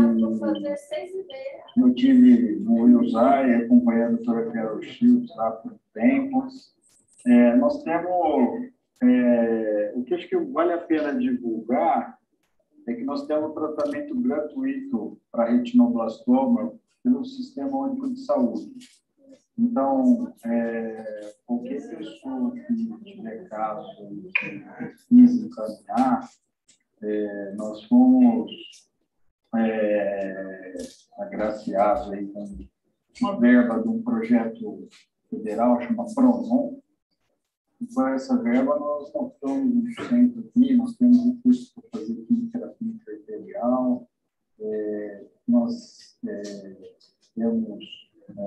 eu tive no Wilsai, acompanhando a doutora Carol Shields lá por tempo. Nós temos, o que acho que vale a pena divulgar, é que nós temos um tratamento gratuito para retinoblastoma pelo Sistema Único de Saúde. Então, qualquer pessoa que tiver caso e quis encaminhar, nós fomos agraciado aí com uma verba de um projeto federal chamado PRONON. E com essa verba nós montamos um centro aqui, nós temos um curso para fazer quimioterapia intraarterial, nós temos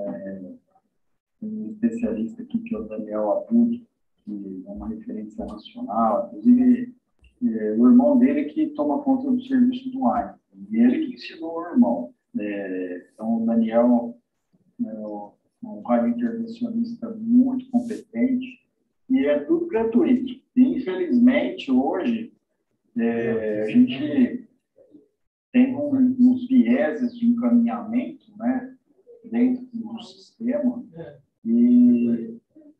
um especialista aqui que é o Daniel Abud, que é uma referência nacional, inclusive o irmão dele que toma conta do serviço do Einstein, e ele que ensinou o irmão. Então, o Daniel é um radiointervencionista muito competente, e é tudo gratuito. E, infelizmente, hoje, a gente tem uns vieses de encaminhamento, né, dentro do sistema, e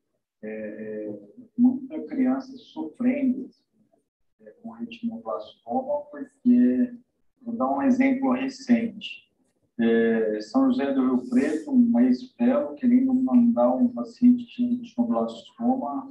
muita criança sofrendo com retinoblastoma, porque, vou dar um exemplo recente. São José do Rio Preto, um ex-pelo, querendo mandar um paciente de retinoblastoma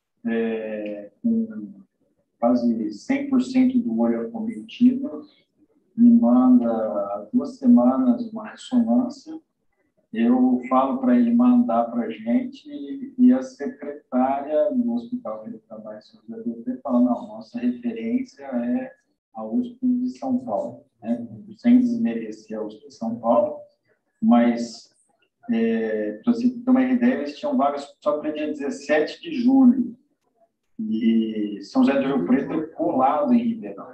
com quase 100% do olho acometido, me manda há 2 semanas uma ressonância. Eu falo para ele mandar para a gente e a secretária do hospital que ele trabalha em São José do Rio Preto fala, não, nossa referência é a USP de São Paulo, né? Sem desmerecer a USP de São Paulo, mas, para você ter uma ideia, eles tinham vagas só para dia 17 de julho, e São José do Rio Preto é colado em Ribeirão.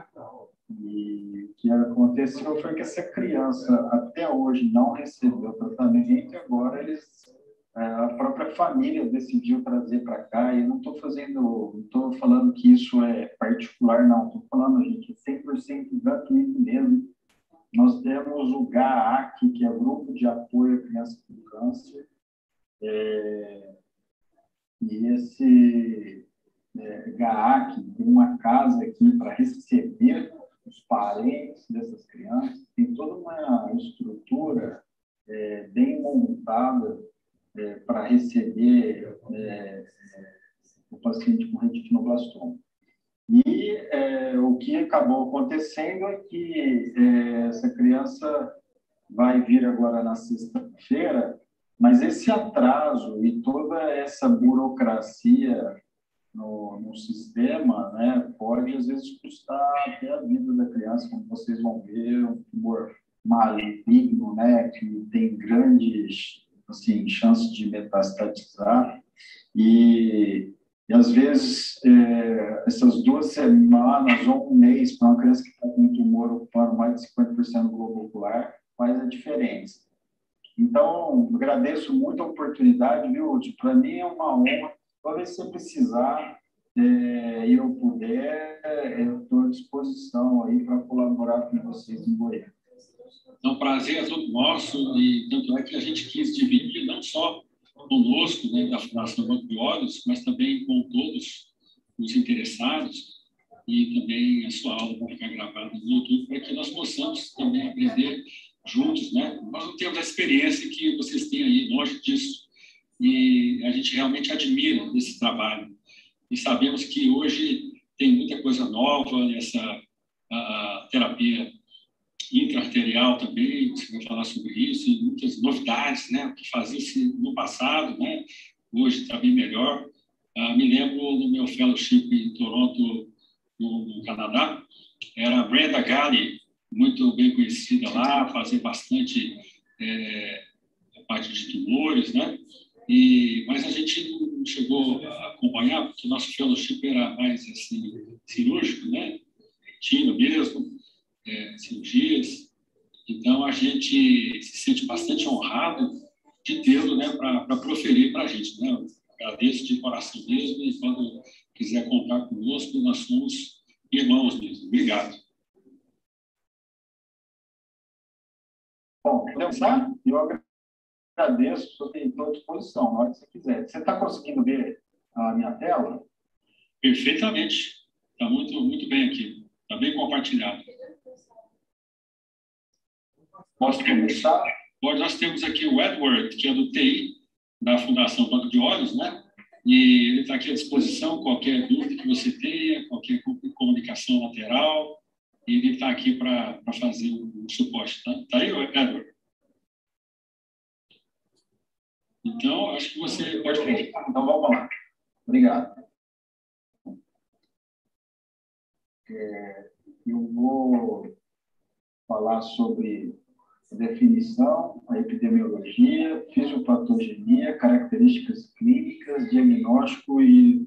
E o que aconteceu foi que essa criança até hoje não recebeu tratamento, e agora a própria família decidiu trazer para cá. E não estou falando que isso é particular, não. Estou falando, gente, 100% gratuito mesmo. Nós temos o GAAC, que é o Grupo de Apoio à Criança com Câncer. E esse GAAC tem uma casa aqui para receber os parentes dessas crianças, tem toda uma estrutura bem montada para receber o paciente com retinoblastoma. E o que acabou acontecendo é que essa criança vai vir agora na sexta-feira, mas esse atraso e toda essa burocracia no sistema, né, pode, às vezes, custar até a vida da criança, como vocês vão ver, um tumor maligno, né, que tem grandes, assim, chances de metastatizar, e às vezes, essas 2 semanas ou um mês, para uma criança que está com um tumor ocupando mais de 50% do globo ocular, faz a diferença. Então, agradeço muito a oportunidade, viu, Hudson? Para mim é uma honra. Toda vez que você precisar e eu puder, eu estou à disposição aí para colaborar com vocês em Goiânia. É um prazer, é todo nosso, e tanto é que a gente quis dividir não só conosco, né, da Fundação Banco de Olhos, mas também com todos os interessados, e também a sua aula vai ficar gravada no YouTube, para que nós possamos também aprender juntos, né? Nós não temos a experiência que vocês têm aí, longe disso, e a gente realmente admira esse trabalho. E sabemos que hoje tem muita coisa nova, a terapia intra-arterial também, você vai falar sobre isso, e muitas novidades, né? O que fazia-se no passado, né? Hoje está bem melhor. Me lembro no meu fellowship em Toronto, no Canadá, era a Brenda Galli, muito bem conhecida lá, fazia bastante a parte de tumores, né? Mas a gente não chegou a acompanhar, porque o nosso fellowship era mais assim, cirúrgico, né? Tinha mesmo, cirurgias. Então, a gente se sente bastante honrado de tê-lo, né, para proferir para a gente, né? Eu agradeço de coração mesmo, e quando quiser contar conosco, nós somos irmãos mesmo. Obrigado. Bom, eu agradeço, estou à disposição, na hora que você quiser. Você está conseguindo ver a minha tela? Perfeitamente. Está muito, muito bem aqui. Está bem compartilhado. Posso começar? Hoje nós temos aqui o Edward, que é do TI, da Fundação Banco de Olhos, né? E ele está aqui à disposição, qualquer dúvida que você tenha, qualquer comunicação lateral. E ele está aqui para fazer o suporte. Tá aí, Edward? Então, acho que você pode falar. Então, vamos lá. Obrigado. Eu vou falar sobre a definição, a epidemiologia, fisiopatogenia, características clínicas, diagnóstico e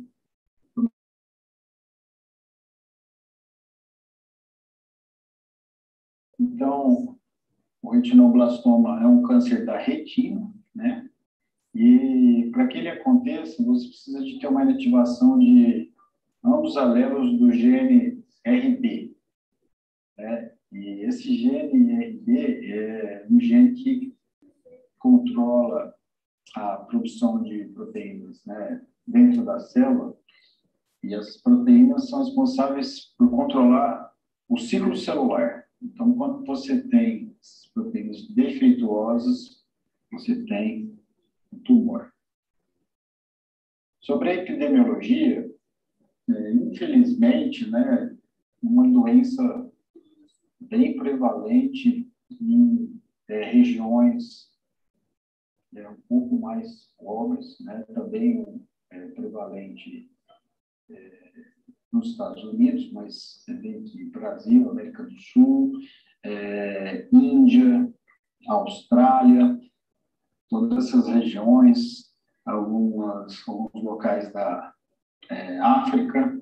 então, o retinoblastoma é um câncer da retina, né? E para que ele aconteça, você precisa de ter uma inativação de ambos alelos do gene RB, né? E esse gene RB é um gene que controla a produção de proteínas, né, dentro da célula, e as proteínas são responsáveis por controlar o ciclo celular. Então, quando você tem proteínas defeituosas, você tem um tumor. Sobre a epidemiologia, infelizmente, né, uma doença bem prevalente em regiões um pouco mais pobres, né, também prevalente nos Estados Unidos, mas também aqui Brasil, América do Sul, Índia, Austrália, todas essas regiões, alguns locais da África,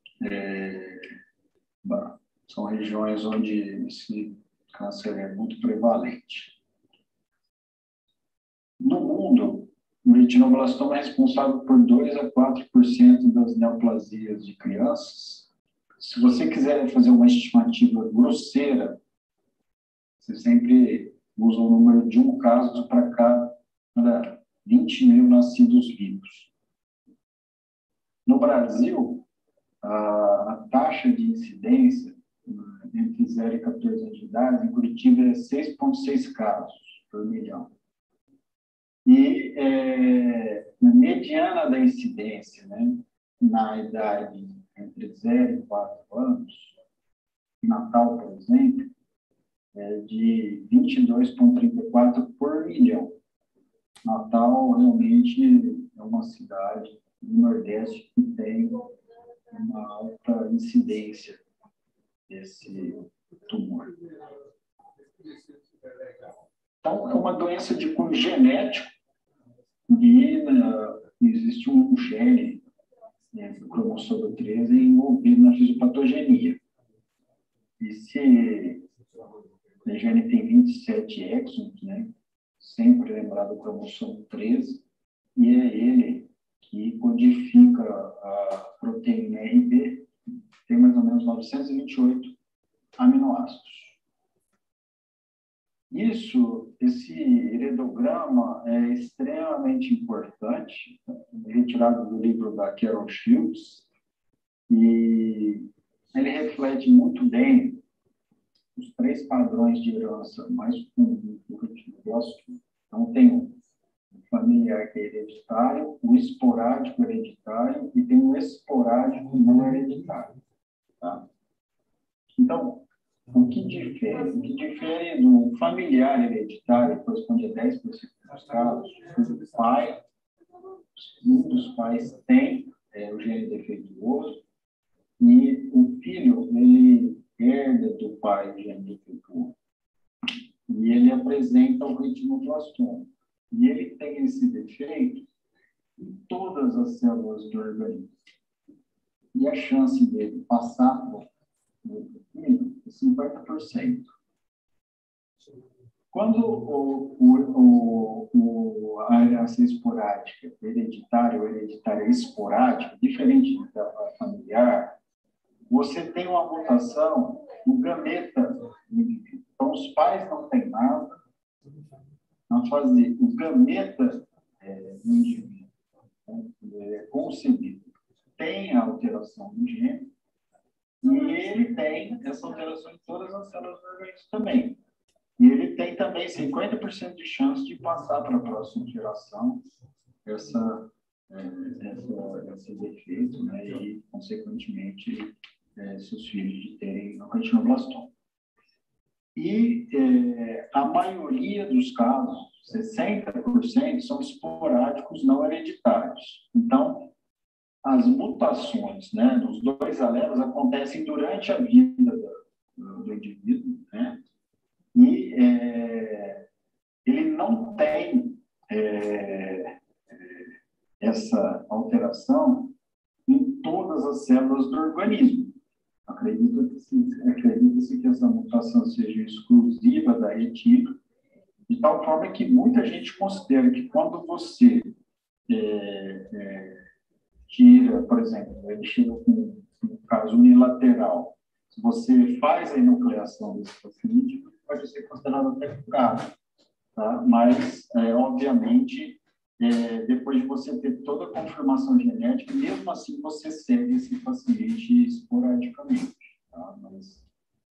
são regiões onde esse câncer é muito prevalente. No mundo, o retinoblastoma é responsável por 2 a 4% das neoplasias de crianças. Se você quiser fazer uma estimativa grosseira, você sempre usa o número de um caso para cada 20 mil nascidos vivos. No Brasil, a taxa de incidência entre 0 e 14 anos de idade, em Curitiba, é 6,6 casos por milhão. E na mediana da incidência, né, na idade entre 0 e 4 anos, Natal, por exemplo, é de 22,34 por milhão. Natal realmente é uma cidade do Nordeste que tem uma alta incidência desse tumor. Então, é uma doença de cunho genético e existe um gene, do cromossomo 13, envolvido na fisiopatogenia. Esse gene tem 27 exons, né? Sempre lembrado do cromossomo 13, e é ele que codifica a proteína RB, tem mais ou menos 928 aminoácidos. Esse heredograma é extremamente importante, retirado do livro da Carol Shields, e ele reflete muito bem os 3 padrões de herança mais comuns do retinoblastoma. Então, tem o familiar que é hereditário, o esporádico hereditário e tem o esporádico não hereditário. Tá? Então, o que difere do familiar hereditário, corresponde a 10% dos casos, o pai, um dos pais tem o gene defeituoso e o filho, ele herda do pai o gene defeituoso. E ele apresenta o retinoblastoma. E ele tem esse defeito em todas as células do organismo. E a chance dele passar para o filho é 50%. Quando a herança esporádica hereditária ou hereditária esporádica, diferente da familiar, você tem uma mutação no gameta do indivíduo. Então, os pais não têm nada, na fase o gameta do indivíduo concebido tem a alteração do gene, e ele tem essa alteração em todas as células do organismo também. E ele tem também 50% de chance de passar para a próxima geração esse defeito, né? E, consequentemente, seus filhos de terem retinoblastoma. E a maioria dos casos, 60%, são esporádicos não hereditários. Então, as mutações, né, nos 2 alelos acontecem durante a vida do indivíduo, né, e ele não tem essa alteração em todas as células do organismo. Acredita-se que essa mutação seja exclusiva da retina, de tal forma que muita gente considera que quando você tira, por exemplo, ele chega com um caso unilateral, se você faz a enucleação desse paciente, pode ser considerado até curado, tá? Mas, obviamente, depois de você ter toda a confirmação genética, mesmo assim você segue esse paciente esporadicamente, tá? Mas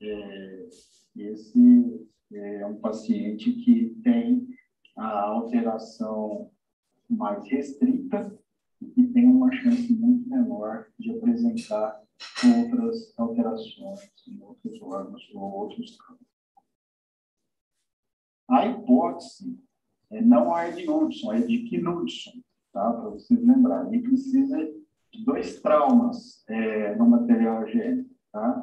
esse é um paciente que tem a alteração mais restrita e que tem uma chance muito menor de apresentar outras alterações em outros órgãos ou outros campos. A hipótese não é de Hudson, é de Knudson, tá? Para vocês lembrarem. Ele precisa de 2 traumas no material gênico, tá?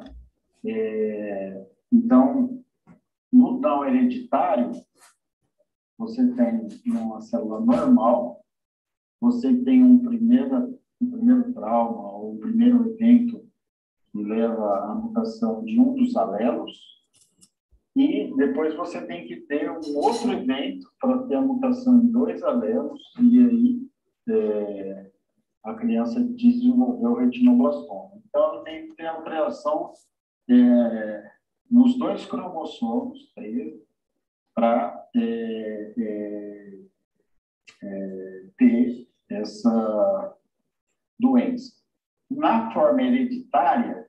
Então, no não hereditário, você tem uma célula normal, você tem um primeiro trauma, ou um primeiro evento que leva à mutação de um dos alelos, e depois você tem que ter um outro evento para ter a mutação em 2 alelos, e aí a criança desenvolveu o retinoblastoma. Então, ela tem que ter alteração nos 2 cromossomos, 13, para ter essa doença. Na forma hereditária,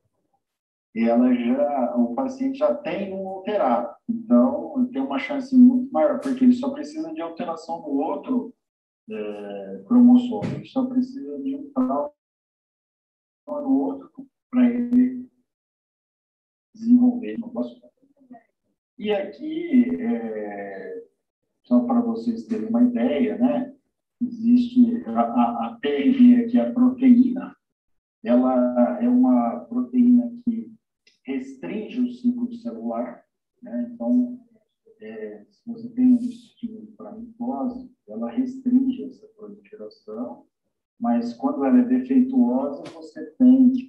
o paciente já tem um alterado. Então, tem uma chance muito maior, porque ele só precisa de alteração no outro cromossomo. Ele só precisa de um trauma no outro para ele desenvolver no próximo. E aqui, só para vocês terem uma ideia, né? Existe a PRV, que é a proteína. Ela é uma proteína que restringe o ciclo celular, né? Então, se você tem um estímulo para a mitose, ela restringe essa proliferação, mas quando ela é defeituosa, você tem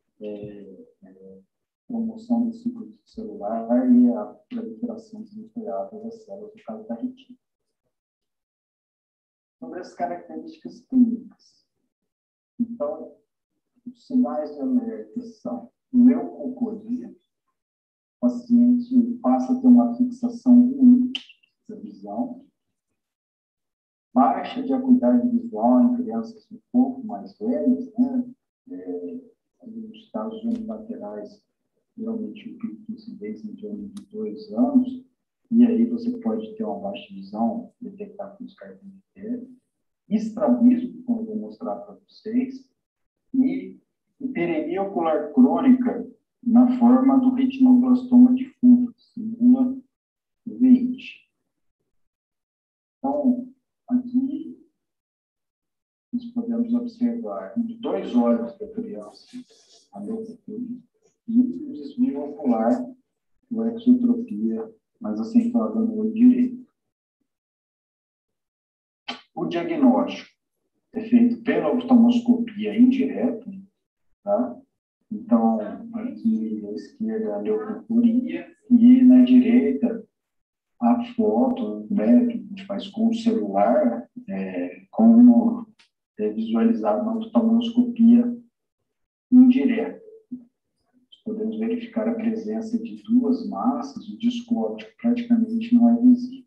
promoção do ciclo celular e a proliferação desenfreada das células do caso da retina. Sobre as características clínicas. Então, os sinais de alerta são leucocoria, o paciente passa a ter uma fixação ruim da visão, baixa de acuidade visual em crianças um pouco mais velhas, né? Nos casos unilaterais, geralmente o pico de incidência em torno de 2 anos, e aí você pode ter uma baixa visão, detectar com os cartões de pé, estrabismo, como eu vou mostrar para vocês, e hiperemia ocular crônica na forma do retinoblastoma difuso, simula o VIT. Então, aqui nós podemos observar nos 2 olhos da criança a leucocoria e o desvio ocular, ou exotropia mais acentuada no olho direito. O diagnóstico é feito pela oftalmoscopia indireta, tá? Então, aqui à esquerda a leucocoria e na direita a foto, né, que a gente faz com o celular, como visualizado na oftalmoscopia indireta. Podemos verificar a presença de 2 massas, o disco óptico praticamente não é visível.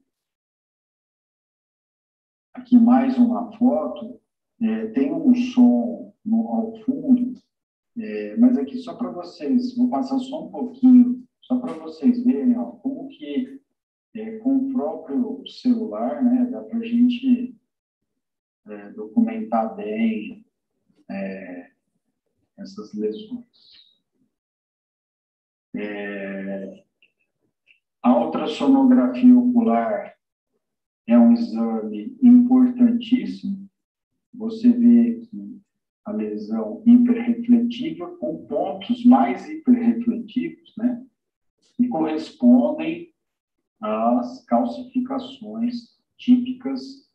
Aqui mais uma foto, tem um som ao fundo, mas aqui só para vocês, vou passar só um pouquinho, só para vocês verem como que com o próprio celular, né, dá para a gente documentar bem essas lesões. A ultrassonografia ocular é um exame importantíssimo. Você vê que a lesão hiperrefletiva com pontos mais hiperrefletivos, né? E correspondem às calcificações típicas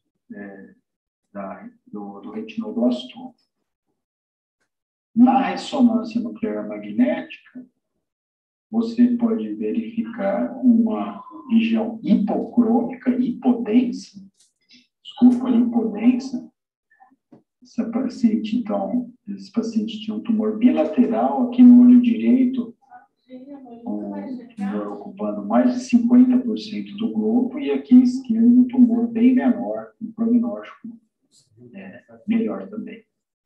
do retinoblastoma. Na ressonância nuclear magnética, você pode verificar uma região hipocrômica, hipodensa, esse paciente tinha um tumor bilateral aqui no olho direito, ocupando mais de 50% do globo, e aqui à esquerda um tumor bem menor, um prognóstico melhor também.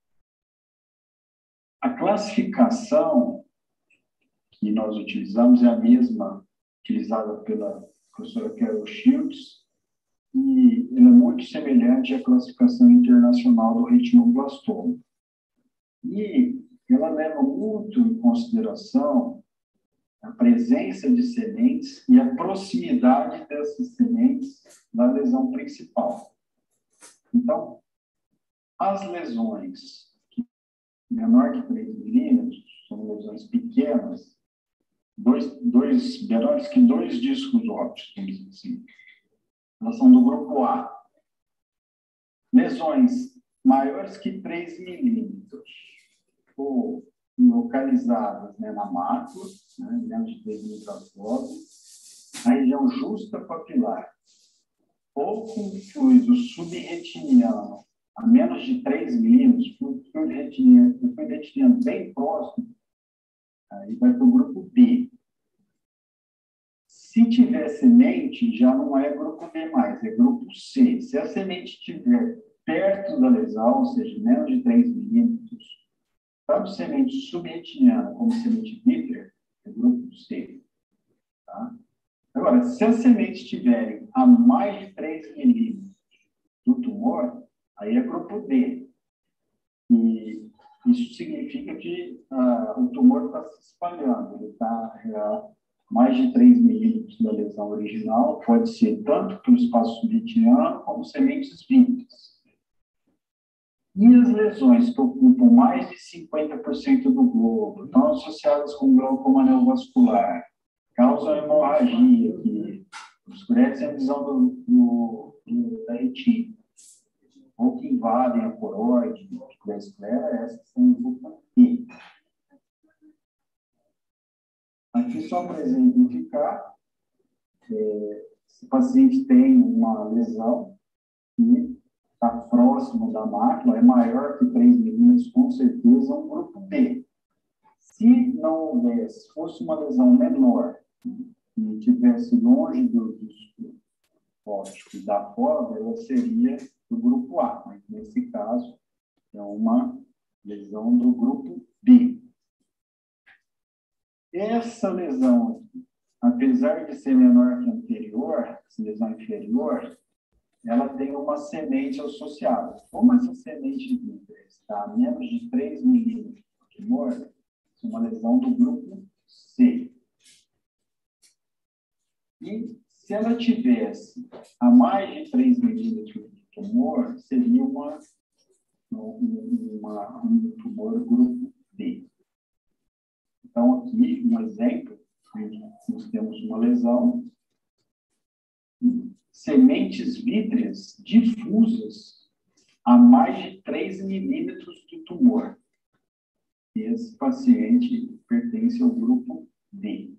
A classificação que nós utilizamos é a mesma utilizada pela professora Carol Shields, e ela é muito semelhante à classificação internacional do retinoblastoma. E ela leva muito em consideração a presença de sementes e a proximidade dessas sementes da lesão principal. Então, as lesões menor que 3 milímetros são lesões pequenas, menores que 2 discos ópticos, vamos dizer assim. Elas são do grupo A. Lesões maiores que 3 milímetros, ou localizadas, né, na mácula, né, menos de 3 milímetros, na região justa papilar, ou com fluido subretiniano a menos de 3 milímetros, fluido retiniano bem próximo, aí vai para o grupo B. Se tiver semente, já não é grupo B mais, é grupo C. Se a semente estiver perto da lesão, ou seja, menos de 3 milímetros, tanto semente subretiniana como semente vítrea, é grupo C. Tá? Agora, se as sementes estiverem a mais de 3 milímetros do tumor, aí é grupo D. E isso significa que o tumor está se espalhando, ele está mais de 3 milímetros da lesão original, pode ser tanto pelo espaço subretiniano como sementes vítreas. E as lesões que ocupam mais de 50% do globo, estão associadas com glaucoma neovascular, causam hemorragia, que obscurecem a visão da retina, ou que invadem a coroide, da esclera, essas são o grupo E. Aqui, só para exemplificar, se o paciente tem uma lesão que está próximo da mácula, é maior que 3 milímetros, com certeza é um grupo B. Se não houvesse, fosse uma lesão menor, e estivesse longe do disco óptico da foda, ela seria do grupo A, mas nesse caso é uma lesão do grupo B. Essa lesão, apesar de ser menor que a anterior, essa lesão inferior, ela tem uma semente associada. Como essa semente está a menos de 3 milímetros do tumor, é uma lesão do grupo C. E se ela tivesse a mais de 3 milímetros de tumor, seria um tumor grupo D. Então, aqui, um exemplo, nós temos uma lesão, sementes vítreas difusas a mais de 3 milímetros do tumor. Esse paciente pertence ao grupo D.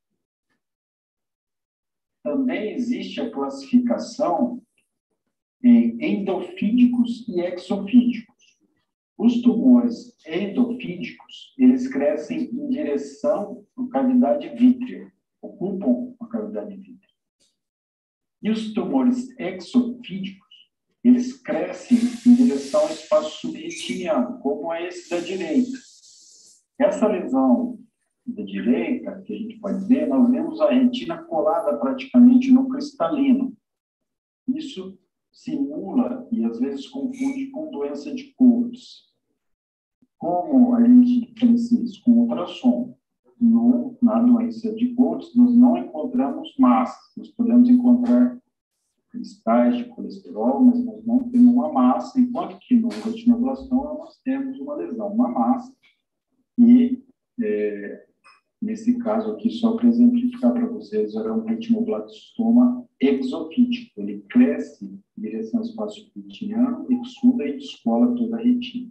Também existe a classificação em endofídicos e exofídicos. Os tumores endofídicos, eles crescem em direção à cavidade vítrea, ocupam a cavidade vítrea. E os tumores exofídicos, eles crescem em direção ao espaço subretiniano, como é esse da direita. Essa lesão da direita, que a gente pode ver, nós vemos a retina colada praticamente no cristalino. Isso simula e às vezes confunde com doença de Curos. Como a gente diferencia isso com ultrassom? No na doença de Goetz, nós não encontramos massas. Nós podemos encontrar cristais de colesterol, mas nós não temos uma massa, enquanto que no retinoblastoma nós temos uma lesão, uma massa. E, nesse caso aqui, só para exemplificar para vocês, era um retinoblastoma exofítico. Ele cresce em direção ao espaço retiniano, exuda e descola toda a retina.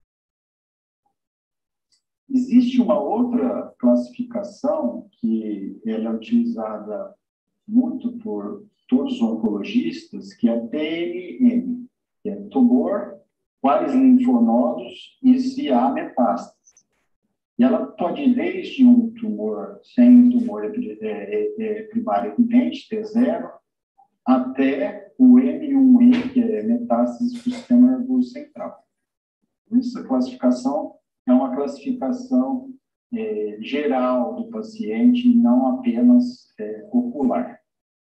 Existe uma outra classificação que ela é utilizada muito por todos os oncologistas, que é a TMM, que é tumor, quais linfonodos e se há metástase. E ela pode ir desde um tumor sem tumor primário evidente, T0, até o M1E, que é metástase do sistema nervoso central. Essa classificação é uma classificação geral do paciente, não apenas ocular.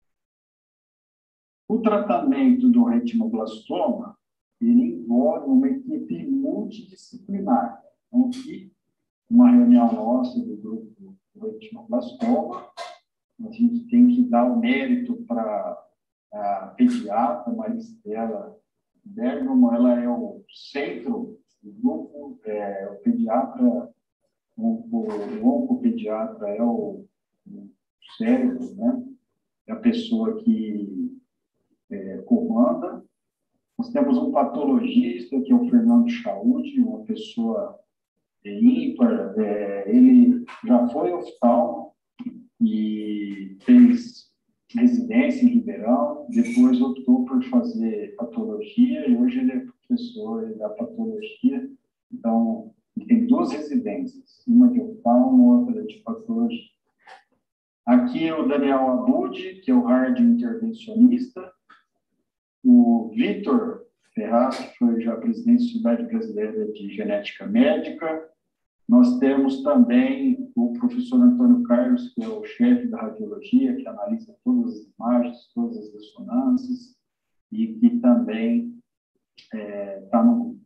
O tratamento do retinoblastoma, ele envolve uma equipe multidisciplinar. Então, aqui, uma reunião nossa do grupo do retinoblastoma, a gente tem que dar o mérito para a pediatra Maristela Bergamo, ela é o centro do grupo, o pediatra, o oncopediatra é o cérebro, né? É a pessoa que comanda. Nós temos um patologista, que é o Fernando Chaude, uma pessoa ímpar, ele já foi oftalmo e fez residência em Ribeirão, depois optou por fazer patologia e hoje ele é professor da patologia. Então, ele tem 2 residências, uma de oftalmo, outra de patologia. Aqui é o Daniel Abud, que é o hard intervencionista, o Vitor Ferraz, que foi já presidente da Sociedade Brasileira de Genética Médica. Nós temos também o professor Antônio Carlos, que é o chefe da radiologia, que analisa todas as imagens, todas as ressonâncias, e que também está no grupo.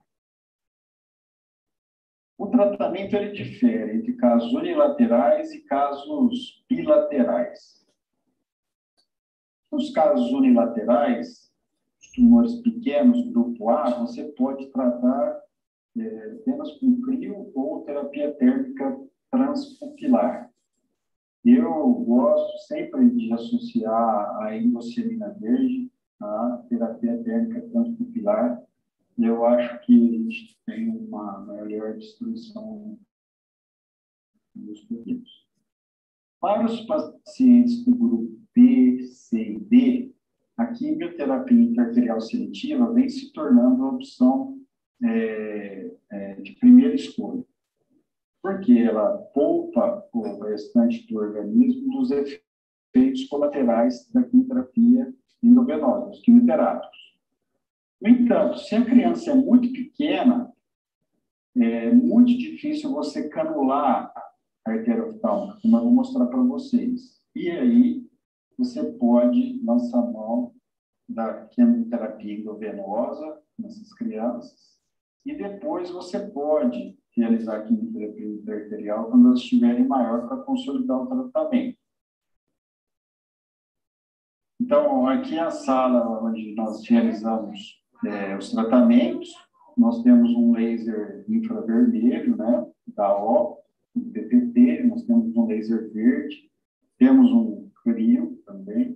O tratamento ele difere entre casos unilaterais e casos bilaterais. Nos casos unilaterais, tumores pequenos, grupo A, você pode tratar apenas com crio ou terapia térmica transpupilar. Eu gosto sempre de associar a endossemina verde à terapia térmica transpupilar. Eu acho que a gente tem uma melhor distribuição dos pequenos. Para os pacientes do grupo B, C e D, a quimioterapia intraarterial seletiva vem se tornando a opção de primeira escolha, porque ela poupa o restante do organismo dos efeitos colaterais da quimioterapia endovenosa, os quimioterápicos. No entanto, se a criança é muito pequena, é muito difícil você canular a artéria oftálmica, como eu vou mostrar para vocês. E aí, você pode lançar mão da quimioterapia endovenosa nessas crianças, e depois você pode realizar a quimioterapia intraarterial quando elas estiverem maior para consolidar o tratamento. Então, aqui é a sala onde nós realizamos os tratamentos. Nós temos um laser infravermelho, né, da O, do PPT, nós temos um laser verde, temos um crio também,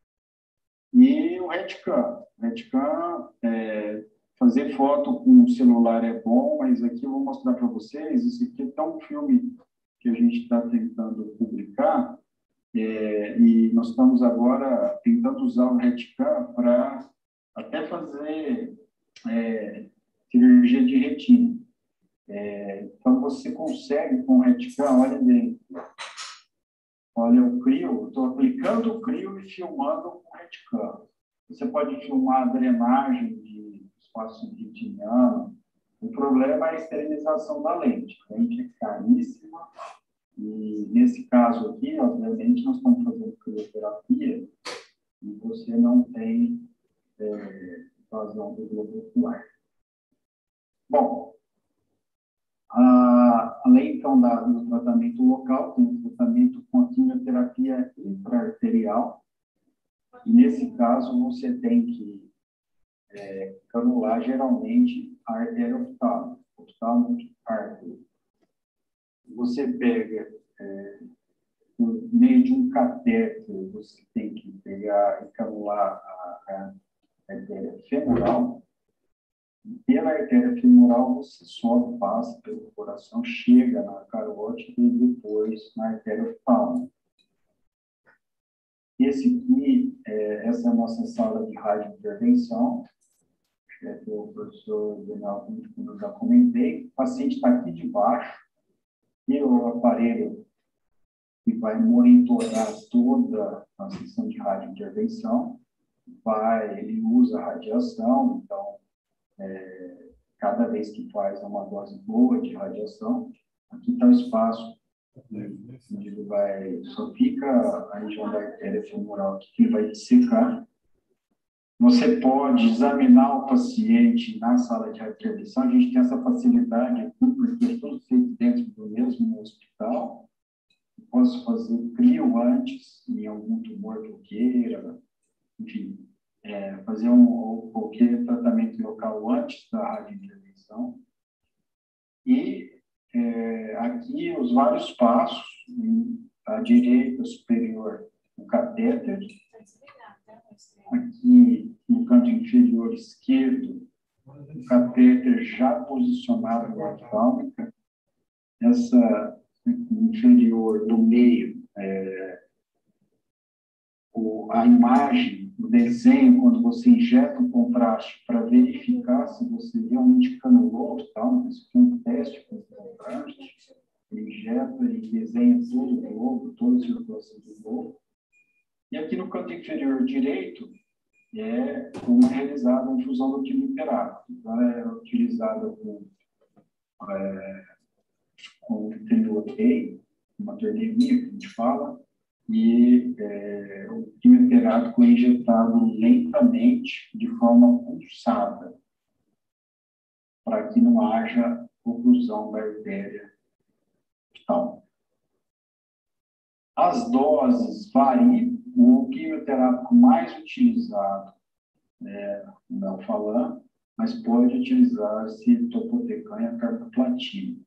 e o RETCAM. O RETCAM, fazer foto com o celular é bom, mas aqui eu vou mostrar para vocês, isso aqui é um filme que a gente está tentando publicar, e nós estamos agora tentando usar o RETCAM para até fazer cirurgia de retina. Então, você consegue com o RETCAM, olha bem, olha o crio, estou aplicando o crio e filmando com o RETCAM. Você pode filmar a drenagem de espaço retiniano. O problema é a esterilização da lente. A lente é caríssima e, nesse caso aqui, obviamente, nós estamos fazendo crioterapia e você não tem invasão do globo ocular. Bom, Além, então, do tratamento local, tem o tratamento com a quimioterapia intraarterial. E, nesse caso, você tem que canular, geralmente, a artéria oftálmica, artéria. Você pega, por meio de um catéter, você tem que pegar e canular a artéria femoral. Pela artéria femoral, você sobe, passa pelo coração, chega na carótida e depois na artéria oftálmica. Essa é a nossa sala de radiointervenção, que o professor Daniel, como eu já comentei. O paciente está aqui de baixo, e o aparelho que vai monitorar toda a sessão de radiointervenção, ele usa radiação, então, cada vez que faz uma dose boa de radiação, aqui está o espaço onde ele vai, só fica a região da artéria femoral que ele vai dissecar. Você pode examinar o paciente na sala de radiointervenção. A gente tem essa facilidade aqui, porque é tudo feito dentro do mesmo hospital. Eu posso fazer crio antes, em algum tumor que eu queira, enfim, fazer qualquer tratamento local antes da radiointervenção. E aqui os vários passos, à direita superior, o catéter. Aqui no canto inferior esquerdo, o catéter já posicionado na oftálmica. Essa inferior do meio, a imagem, o desenho, quando você injeta um contraste para verificar se você realmente canulou o oftálmico. Isso foi um teste com contraste. Ele injeta e desenha todo o globo, toda a circulação do globo. E aqui no canto inferior direito como é realizada a infusão do quimioterápico. Então, é utilizada com triloquei, uma torneira que a gente fala, e o quimioterápico é injetado lentamente, de forma pulsada, para que não haja oclusão da artéria. Então, as doses variam. O quimioterápico mais utilizado é o melphalan, mas pode utilizar-se topotecan e carboplatina.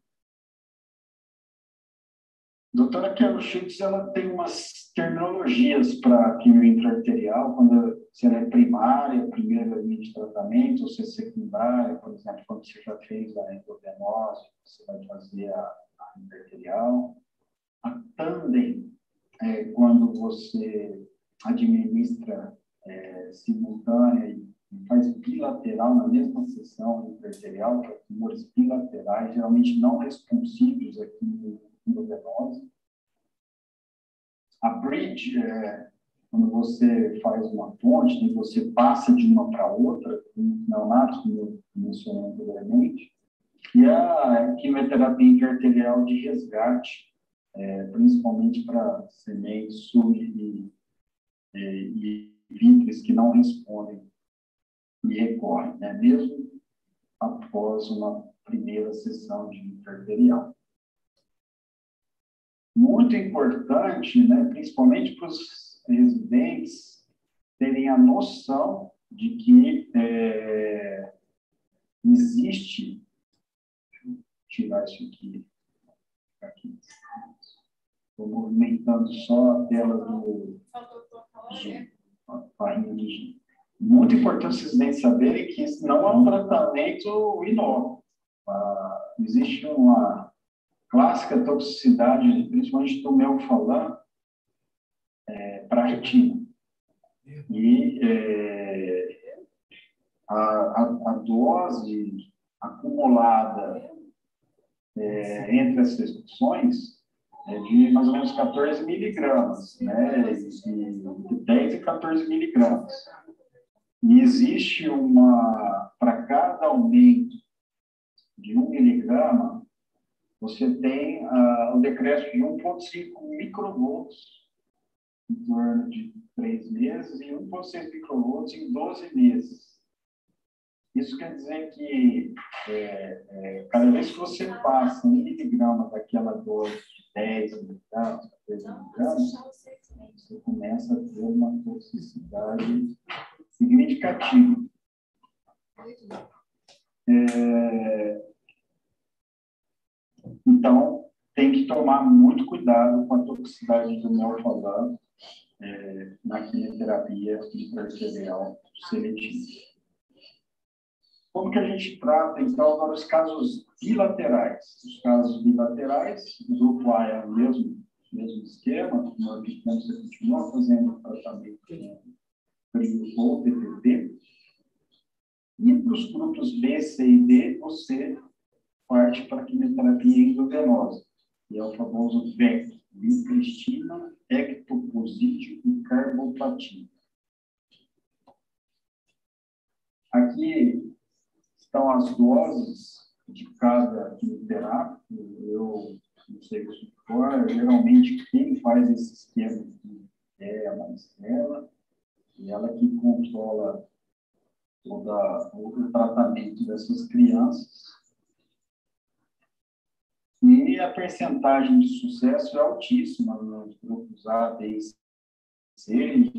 A doutora Carol Schultz, ela tem umas terminologias para quimio intraarterial, se ela é primária, primeira linha de tratamento, ou se é secundária, por exemplo, quando você já fez a endovenose, você vai fazer a intraarterial. A tandem, quando você administra simultânea e faz bilateral na mesma sessão intraarterial, que é tumores bilaterais, geralmente não responsivos aqui no endovenose. A bridge, quando você faz uma ponte, e você passa de uma para outra, com neonatos, como eu mencionei anteriormente, e a quimioterapia intraarterial de resgate, principalmente para sementes e vítreos que não respondem e recorrem, mesmo após uma primeira sessão de intraarterial. Muito importante, principalmente para os residentes terem a noção de que existe... Deixa eu tirar isso aqui. Estou movimentando só a tela do Zoom. Muito importante vocês bem saberem que isso não é um tratamento inócuo. Existe uma clássica toxicidade, principalmente do melphalan, para a retina. E a dose acumulada entre as sessões de mais ou menos 14 miligramas, de 10 e 14 miligramas. E existe para cada aumento de 1 miligrama, você tem o decréscimo de 1,5 microvolts em torno de 3 meses e 1,6 microvolts em 12 meses. Isso quer dizer que cada vez que você passa 1 miligrama daquela dose de 10 miligramas, 13 miligramas, você começa a ter uma toxicidade significativa. Então, tem que tomar muito cuidado com a toxicidade do melfalato na quimioterapia intraarterial seletiva. Como que a gente trata, então, agora os casos bilaterais? Os casos bilaterais, o grupo A é o mesmo esquema, o tumor pequeno você continua fazendo o tratamento com ou TTT. E para os grupos B, C e D, você parte para a quimioterapia endovenosa, que é o famoso VEC, vincristina, ectoposídeo e carboplatina. Aqui estão as doses de cada quimioterápico. Eu não sei o que for, geralmente quem faz esse esquema é a Maristela, e ela que controla todo o tratamento dessas crianças. E a percentagem de sucesso é altíssima nos grupos A, B e C.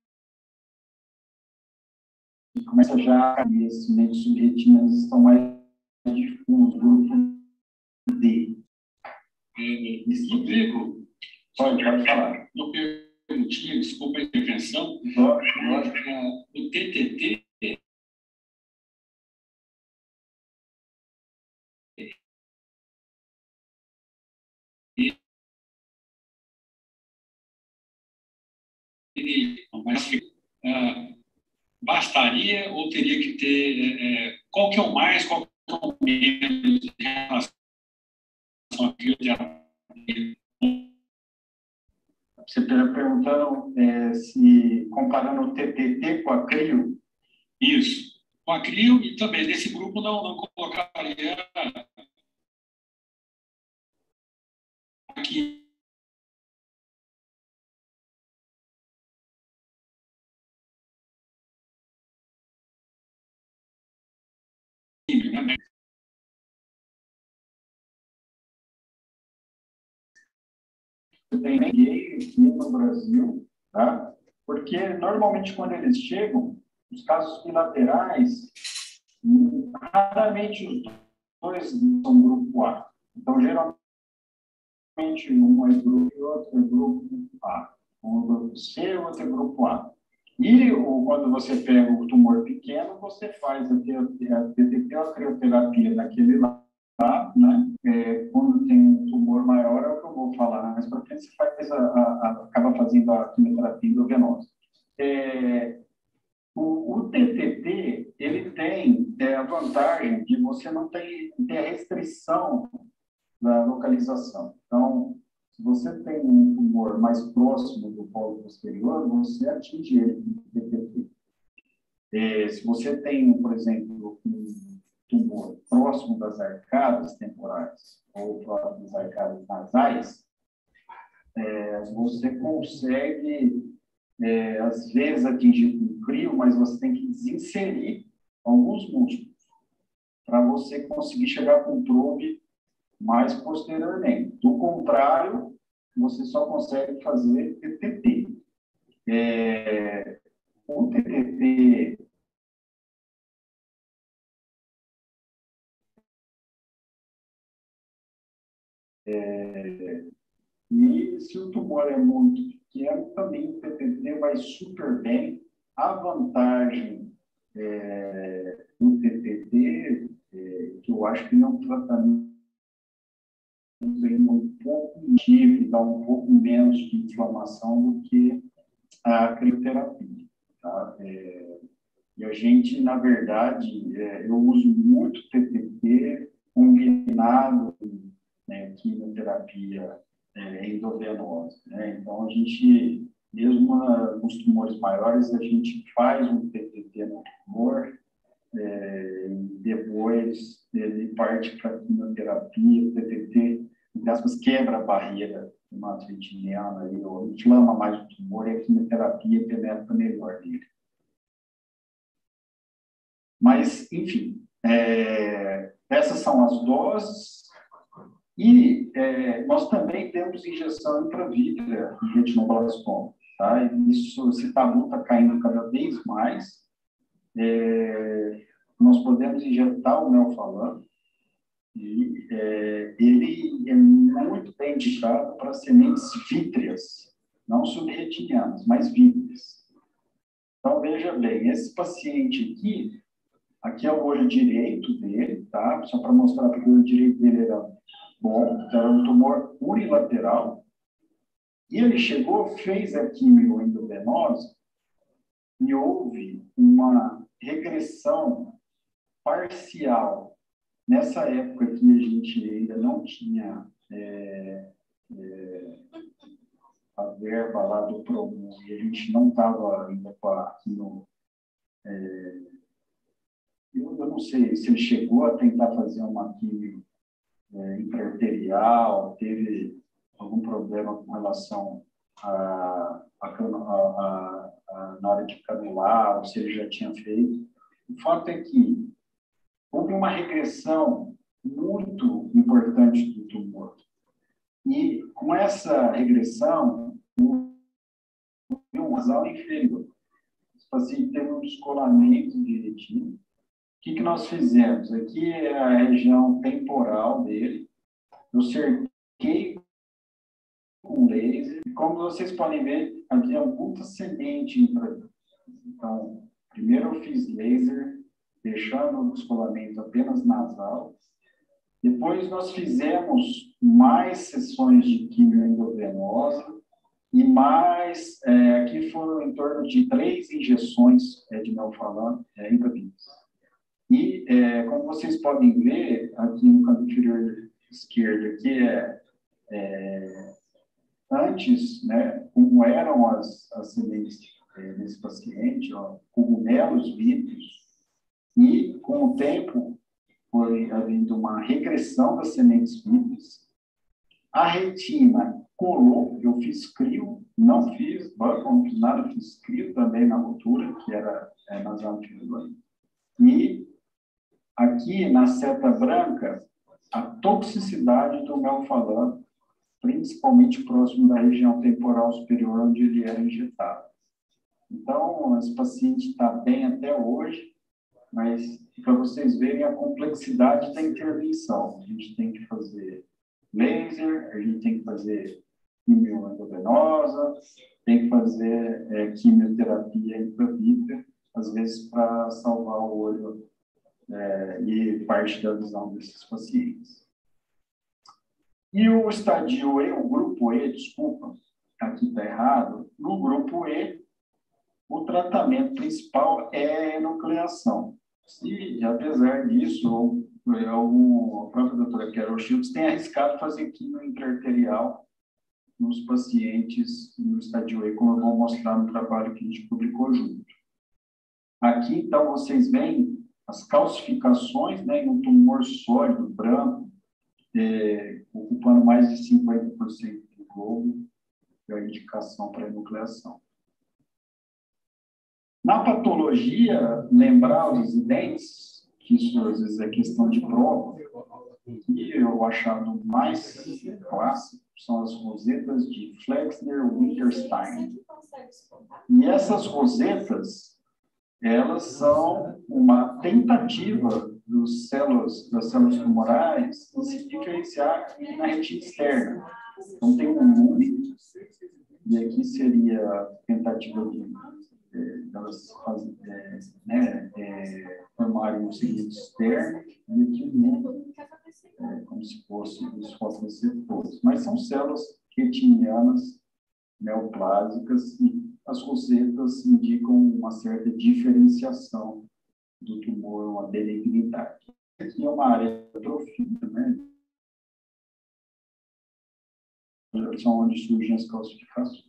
E começa já a esses meios subretinas estão mais difusos, grupo D. Rodrigo, pode falar. Uma perguntinha, desculpa a intervenção. O TTT bastaria ou teria que ter qual que é o mais, qual que é o menos em relação à quimioterapia? Você está perguntando se comparando o TTT com a CRIO? Isso. Com a CRIO e também desse grupo não colocaria aqui. Tem ninguém aqui no Brasil, tá? Porque normalmente quando eles chegam, os casos bilaterais, raramente os dois são grupo A. Então, geralmente, um é grupo e outro é grupo A. Um é grupo C e outro é grupo A. E quando você pega o tumor pequeno, você faz a TTT, a crioterapia naquele lá, né? Quando tem um tumor maior, é o que eu vou falar mais para frente, você acaba fazendo a quimioterapia endovenosa. O TTT, ele tem a vantagem de você não ter a restrição da localização. Então, se você tem um tumor mais próximo do polo posterior, você atinge ele com o TTT. Se você tem, por exemplo, um tumor próximo das arcadas temporais ou próximo das arcadas nasais, você consegue, às vezes, atingir com CRIO, mas você tem que desinserir alguns músculos para você conseguir chegar com o probe mais posteriormente. Do contrário, você só consegue fazer TTT. O TTT e se o tumor é muito pequeno, também o TTT vai super bem. A vantagem do TTT, que eu acho que não tratamento um pouco ativo, dá um pouco menos de inflamação do que a crioterapia. Tá? E a gente, na verdade, eu uso muito TTT combinado com quimioterapia endovenosa. Né? Então, a gente, mesmo nos tumores maiores, a gente faz um TTT no tumor, e depois ele parte para a quimioterapia. O TTT, entre aspas, quebra a barreira hematoenteriana, ou inflama mais o tumor, e a quimioterapia penetra melhor nele. Mas, enfim, essas são as doses. E nós também temos injeção intravítrea de retinoblastoma. Tá? Isso, esse tabu está caindo cada vez mais. Nós podemos injetar o melphalan, e ele é muito bem indicado para sementes vítreas, não subretinianas, mas vítreas. Então, veja bem, esse paciente aqui é o olho direito dele, tá? Só para mostrar que o olho direito dele era bom, era um tumor unilateral, e ele chegou, fez a quimioendovenosa, e houve uma regressão parcial. Nessa época que a gente ainda não tinha a verba lá do Promu, e a gente não estava ainda com a quimio. Eu não sei se ele chegou a tentar fazer uma quimio intraarterial, teve algum problema com relação na hora de canular, ou se ele já tinha feito. O fato é que houve uma regressão muito importante do tumor. E com essa regressão, houve um basal inferior. Esse paciente teve um descolamento de retina. O que nós fizemos? Aqui é a região temporal dele. Eu cerquei com laser. E como vocês podem ver, havia muita semente intravítrea. Então, primeiro eu fiz laser, deixando o descolamento apenas nasal. Depois nós fizemos mais sessões de quimioendovenosa e mais, aqui foram em torno de 3 injeções de melphalan intravítreas. E, como vocês podem ver, aqui no canto inferior esquerdo, aqui antes, né, como eram as sementes desse paciente, ó, cogumelos vítreos, e com o tempo foi havendo uma regressão das sementes vítreas. A retina colou, eu fiz crio, não fiz banco, não fiz nada, fiz crio também na rotura, que era nasal inferior. E aqui na seta branca, a toxicidade do melphalan, principalmente próximo da região temporal superior, onde ele era injetado. Então, esse paciente está bem até hoje, mas para vocês verem a complexidade da intervenção. A gente tem que fazer laser, a gente tem que fazer quimioendovenosa, tem que fazer quimioterapia intravítrea, às vezes para salvar o olho e parte da visão desses pacientes. E o estadio E, o grupo E, desculpa, aqui está errado, no grupo E, o tratamento principal é a enucleação. E, apesar disso, a própria doutora Carol Schultz tem arriscado fazer quimio intraarterial nos pacientes no estadio E, como eu vou mostrar no trabalho que a gente publicou junto. Aqui, então, vocês veem as calcificações, né, em um tumor sólido, branco, ocupando mais de 50% do globo, é a indicação para enucleação. Na patologia, lembrar os residentes, que isso às vezes é questão de prova, e o achado mais clássico são as rosetas de Flexner-Winterstein. E essas rosetas, elas são uma tentativa das células tumorais de se diferenciar na retina externa. Então, tem um número, e aqui seria a tentativa de elas formarem um segmento externo, e aqui o número como se fossem os fotoreceptores. Mas são células retinianas neoplásicas e as rosetas indicam uma certa diferenciação do tumor, uma benignidade. Aqui é uma área de atrofia, né? São onde surgem as calcificações.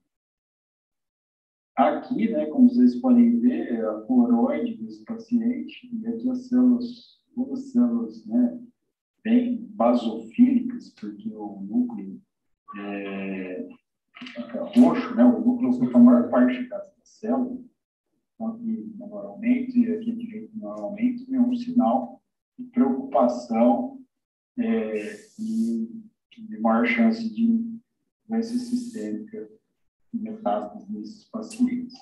Aqui, né, como vocês podem ver, é a coroide desse paciente, e aqui as células, todas células, né, bem basofílicas, porque o núcleo é roxo, né, o núcleo ocupa a maior parte da célula. aqui normalmente e aqui direito normalmente, nenhum sinal de preocupação e de maior chance de doença sistêmica e metástase nesses pacientes.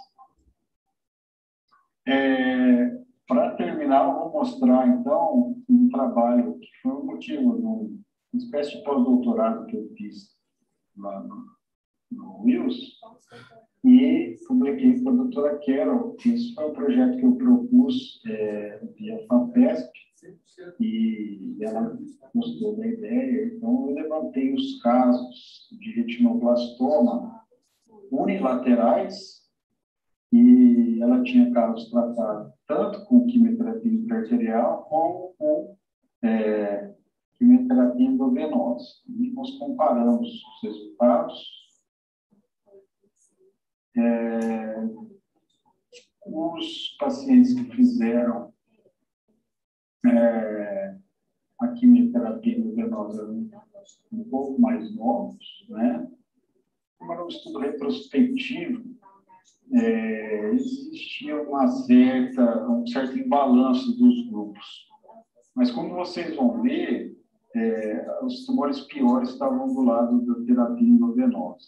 Para terminar, eu vou mostrar, então, um trabalho que foi o motivo de uma espécie de pós-doutorado que eu fiz lá no Wills, e publiquei com a doutora Carol. Esse foi um projeto que eu propus via FAPESP, e ela gostou da ideia. Então, eu levantei os casos de retinoblastoma unilaterais, e ela tinha casos tratados tanto com quimioterapia intraarterial como com quimioterapia endovenosa. E nós comparamos os resultados. Os pacientes que fizeram a quimioterapia endovenosa um pouco mais novos, né? Como era um estudo retrospectivo, existia um certo imbalanço dos grupos. Mas, como vocês vão ver, os tumores piores estavam do lado da terapia endovenosa.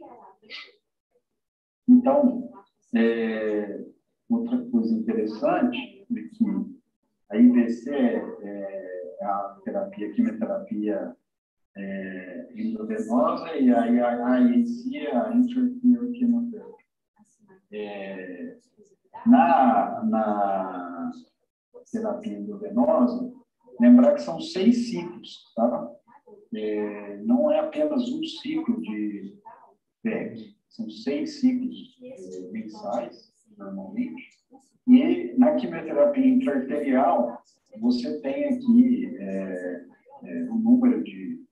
Então, outra coisa interessante é que a IVC é a quimioterapia endovenosa, e aí a INC é a intraarterial chemotherapy. Na terapia endovenosa, lembrar que são 6 ciclos, tá? Não é apenas um ciclo de PEC, são 6 ciclos mensais, normalmente. E na quimioterapia intraarterial, você tem aqui o número de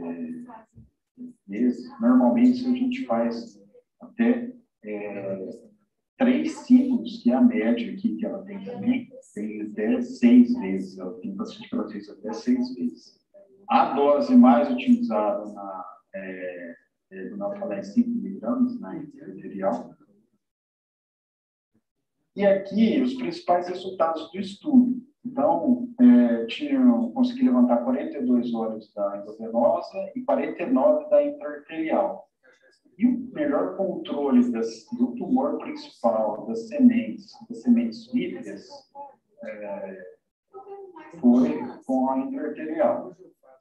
vezes. Normalmente, a gente faz até 3 ciclos, que é a média aqui que ela tem também, tem até 6 vezes. Ela tem paciente que ela fez até 6 vezes. A dose mais utilizada na falei 5 miligramas, na intraarterial. E aqui, os principais resultados do estudo. Então, consegui levantar 42 horas da endovenosa e 49 da intraarterial. E o melhor controle do tumor principal, das sementes vítreas, foi com a intraarterial.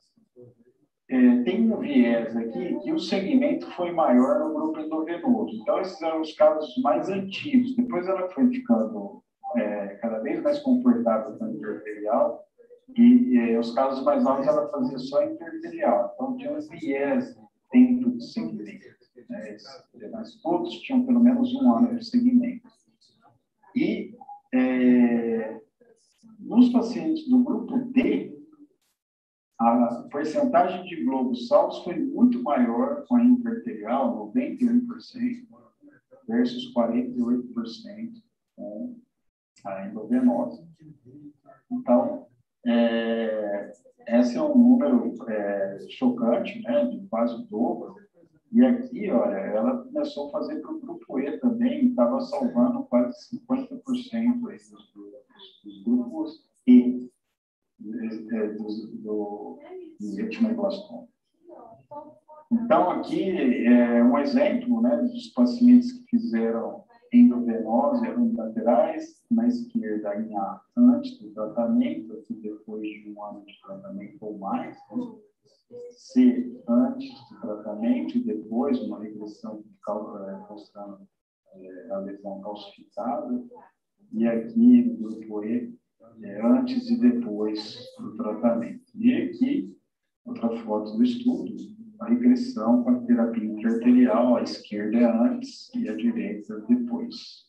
Tem um viés aqui que o segmento foi maior no grupo endovenoso. Então, esses eram os casos mais antigos. Depois ela foi ficando cada vez mais confortável com a intraarterial, e os casos mais novos ela fazia só intraarterial. Então, tinha um viés dentro do segmento. Mas todos tinham pelo menos 1 ano de segmento. E nos pacientes do grupo D, a porcentagem de globos salvos foi muito maior com a intraarterial, 91%, versus 48% com a endovenosa. Então, esse é um número chocante, né, de quase o dobro. E aqui, olha, ela começou a fazer para o grupo E também, e estava salvando quase 50% dos grupos E do retinoblastoma. Então, aqui é um exemplo, né, dos pacientes que fizeram endovenosa unilaterais, na esquerda antes do tratamento, aqui depois de 1 ano de tratamento ou mais, né? C, antes do tratamento, e depois uma regressão mostrando a lesão calcificada, e aqui no grupo E, antes e depois do tratamento. E aqui, outra foto do estudo, a regressão com a terapia intraarterial, a esquerda é antes e a direita depois.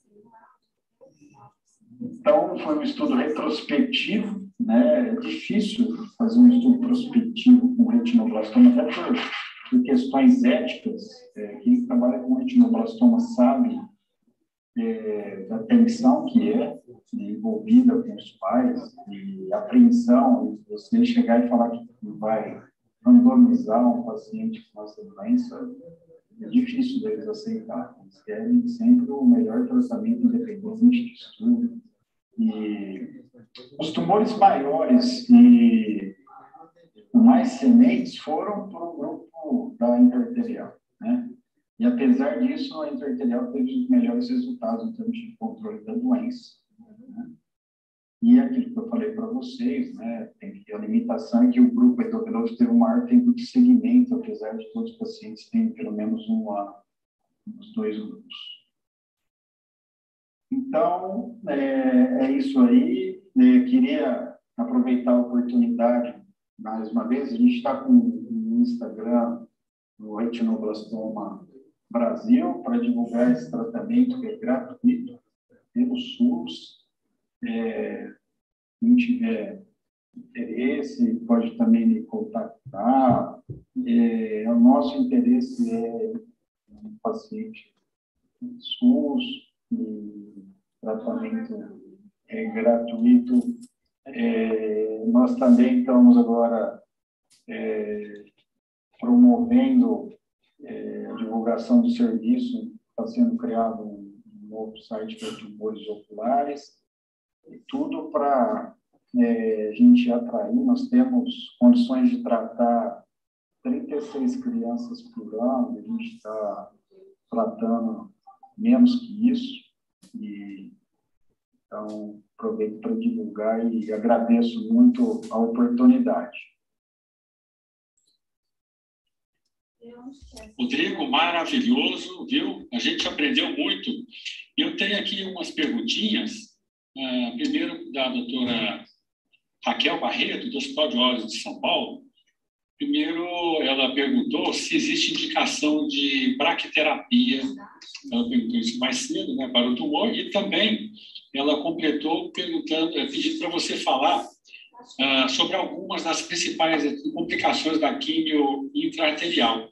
Então, foi um estudo retrospectivo, né? É difícil fazer um estudo prospectivo com retinoblastoma, até por questões éticas. Quem trabalha com retinoblastoma sabe da tensão que é envolvida com os pais, e apreensão, e você chegar e falar que vai randomizar um paciente com essa doença, é difícil deles aceitar. Eles querem sempre o melhor tratamento independente de estudo. E os tumores maiores e mais sementes foram para o grupo da interarterial, né? E, apesar disso, a interarterial teve os melhores resultados em termos de controle da doença, né? E aquilo que eu falei para vocês, né? Tem que a limitação é que o grupo endovenoso teve um maior tempo de seguimento, apesar de todos os pacientes terem pelo menos um ano nos dois grupos. Então, é isso aí. Queria aproveitar a oportunidade, mais uma vez, a gente está com um Instagram, no Retinoblastoma Brasil, para divulgar esse tratamento que é gratuito pelo SUS. Quem tiver interesse pode também me contactar. O nosso interesse é um paciente SUS, e tratamento gratuito. Nós também estamos agora promovendo a divulgação do serviço. Está sendo criado um novo site para tumores oculares, tudo para a gente atrair. Nós temos condições de tratar 36 crianças por ano, a gente está tratando menos que isso, e então aproveito para divulgar e agradeço muito a oportunidade. Rodrigo, maravilhoso, viu? A gente aprendeu muito. Eu tenho aqui umas perguntinhas, primeiro da doutora Raquel Barreto, do Hospital de Olhos de São Paulo. Primeiro, ela perguntou se existe indicação de braquiterapia. Ela perguntou isso mais cedo, né, para o tumor, e também ela completou pedindo para você falar sobre algumas das principais complicações da quimio intraarterial.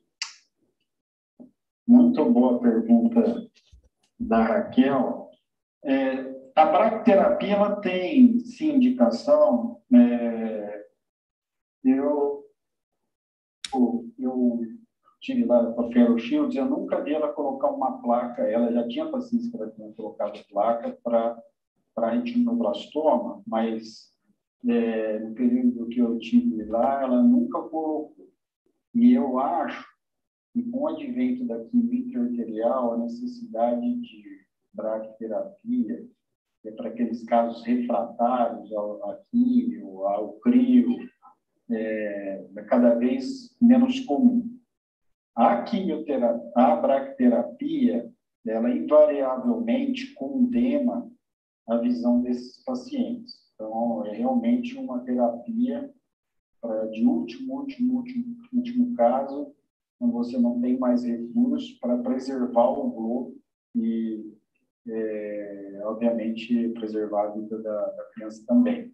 Muito boa pergunta da Raquel. A braquiterapia, ela tem, sim, indicação. Eu tive lá com a Ferro Shields, eu nunca vi ela colocar uma placa. Ela já tinha pacientes que ela tinha colocado placa para retinoblastoma, mas no período que eu tive lá, ela nunca colocou. E eu acho que, com o advento da quimio intraarterial, a necessidade de braquiterapia para aqueles casos refratários à quimio, ao crio, é cada vez menos comum. A braquiterapia, ela invariavelmente condena a visão desses pacientes. Então, é realmente uma terapia de último caso, quando você não tem mais recursos, para preservar o globo e, obviamente, preservar a vida da criança também.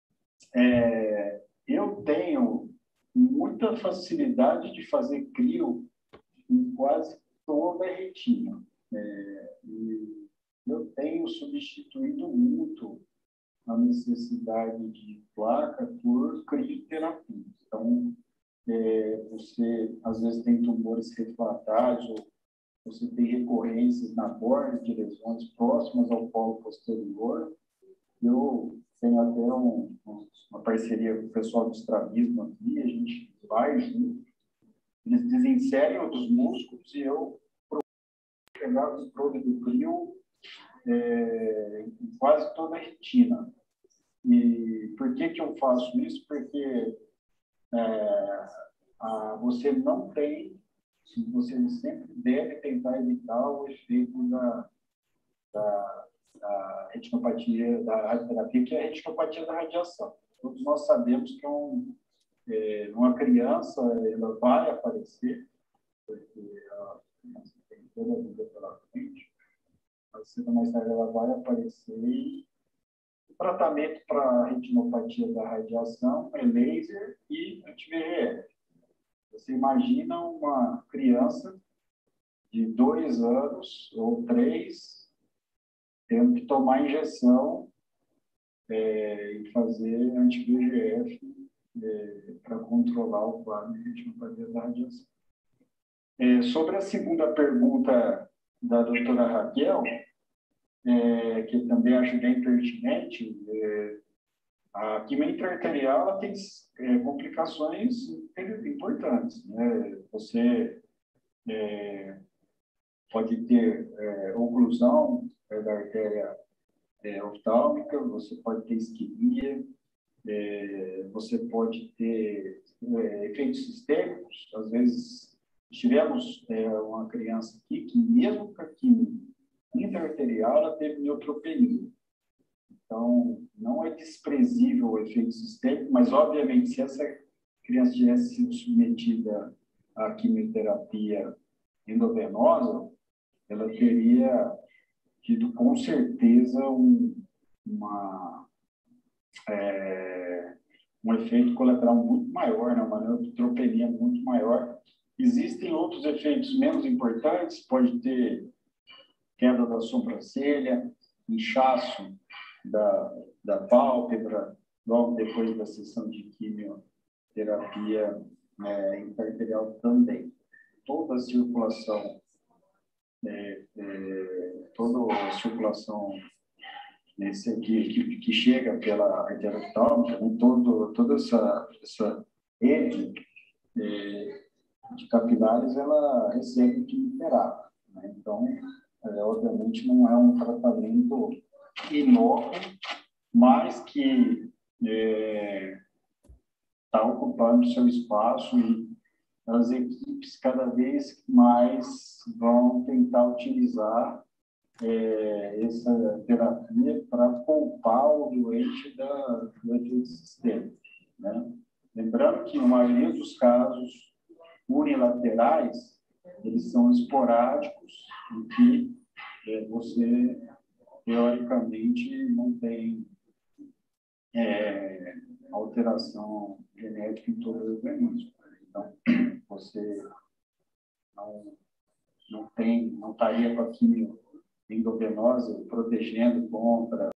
Eu tenho muita facilidade de fazer crio em quase toda a retina. E eu tenho substituído muito a necessidade de placa por crioterapia. Então, você, às vezes, tem tumores refratários, ou você tem recorrências na borda de lesões próximas ao polo posterior. Eu tenho até uma parceria com o pessoal do estrabismo aqui, a gente vai junto, eles desinserem outros músculos e eu pegar o controle do crio em quase toda a retina. E por que eu faço isso? Porque você não tem, você sempre deve tentar evitar o efeito da retinopatia da radioterapia, que é a retinopatia da radiação. Todos nós sabemos que uma criança ela vai aparecer, porque a criança tem toda a vida pela frente, mas cedo ou mais tarde ela vai aparecer. E o tratamento para a retinopatia da radiação é laser e anti-VEGF. Você imagina uma criança de 2 anos ou 3 tendo que tomar injeção e fazer anti-VEGF para controlar o quadro de retinopatia da radiação. Sobre a segunda pergunta da doutora Raquel, que também acho bem pertinente, a quimio intra-arterial ela tem complicações importantes, né? Você pode ter oclusão da artéria oftálmica, você pode ter isquemia, você pode ter efeitos sistêmicos. Às vezes, tivemos uma criança aqui que, mesmo com a quimio intra-arterial, ela teve neutropenia. Então, não é desprezível o efeito sistêmico, mas, obviamente, se essa criança tivesse sido submetida à quimioterapia endovenosa, ela teria tido, com certeza, um efeito colateral muito maior, né? Uma neutropenia muito maior. Existem outros efeitos menos importantes, pode ter queda da sobrancelha, inchaço da pálpebra, logo depois da sessão de quimioterapia intra-arterial também. Toda a circulação que chega pela artéria oftálmica, né, toda essa rede de capilares, ela recebe quimioterapia, né? Então, obviamente, não é um tratamento inócuo, mas que está ocupando seu espaço, e as equipes cada vez mais vão tentar utilizar essa terapia para poupar o doente do efeito sistêmico, né? Lembrando que, na maioria dos casos unilaterais, eles são esporádicos e que você, teoricamente, não tem alteração genética em todo o organismo. Então, você não estaria com a quimio endovenosa protegendo contra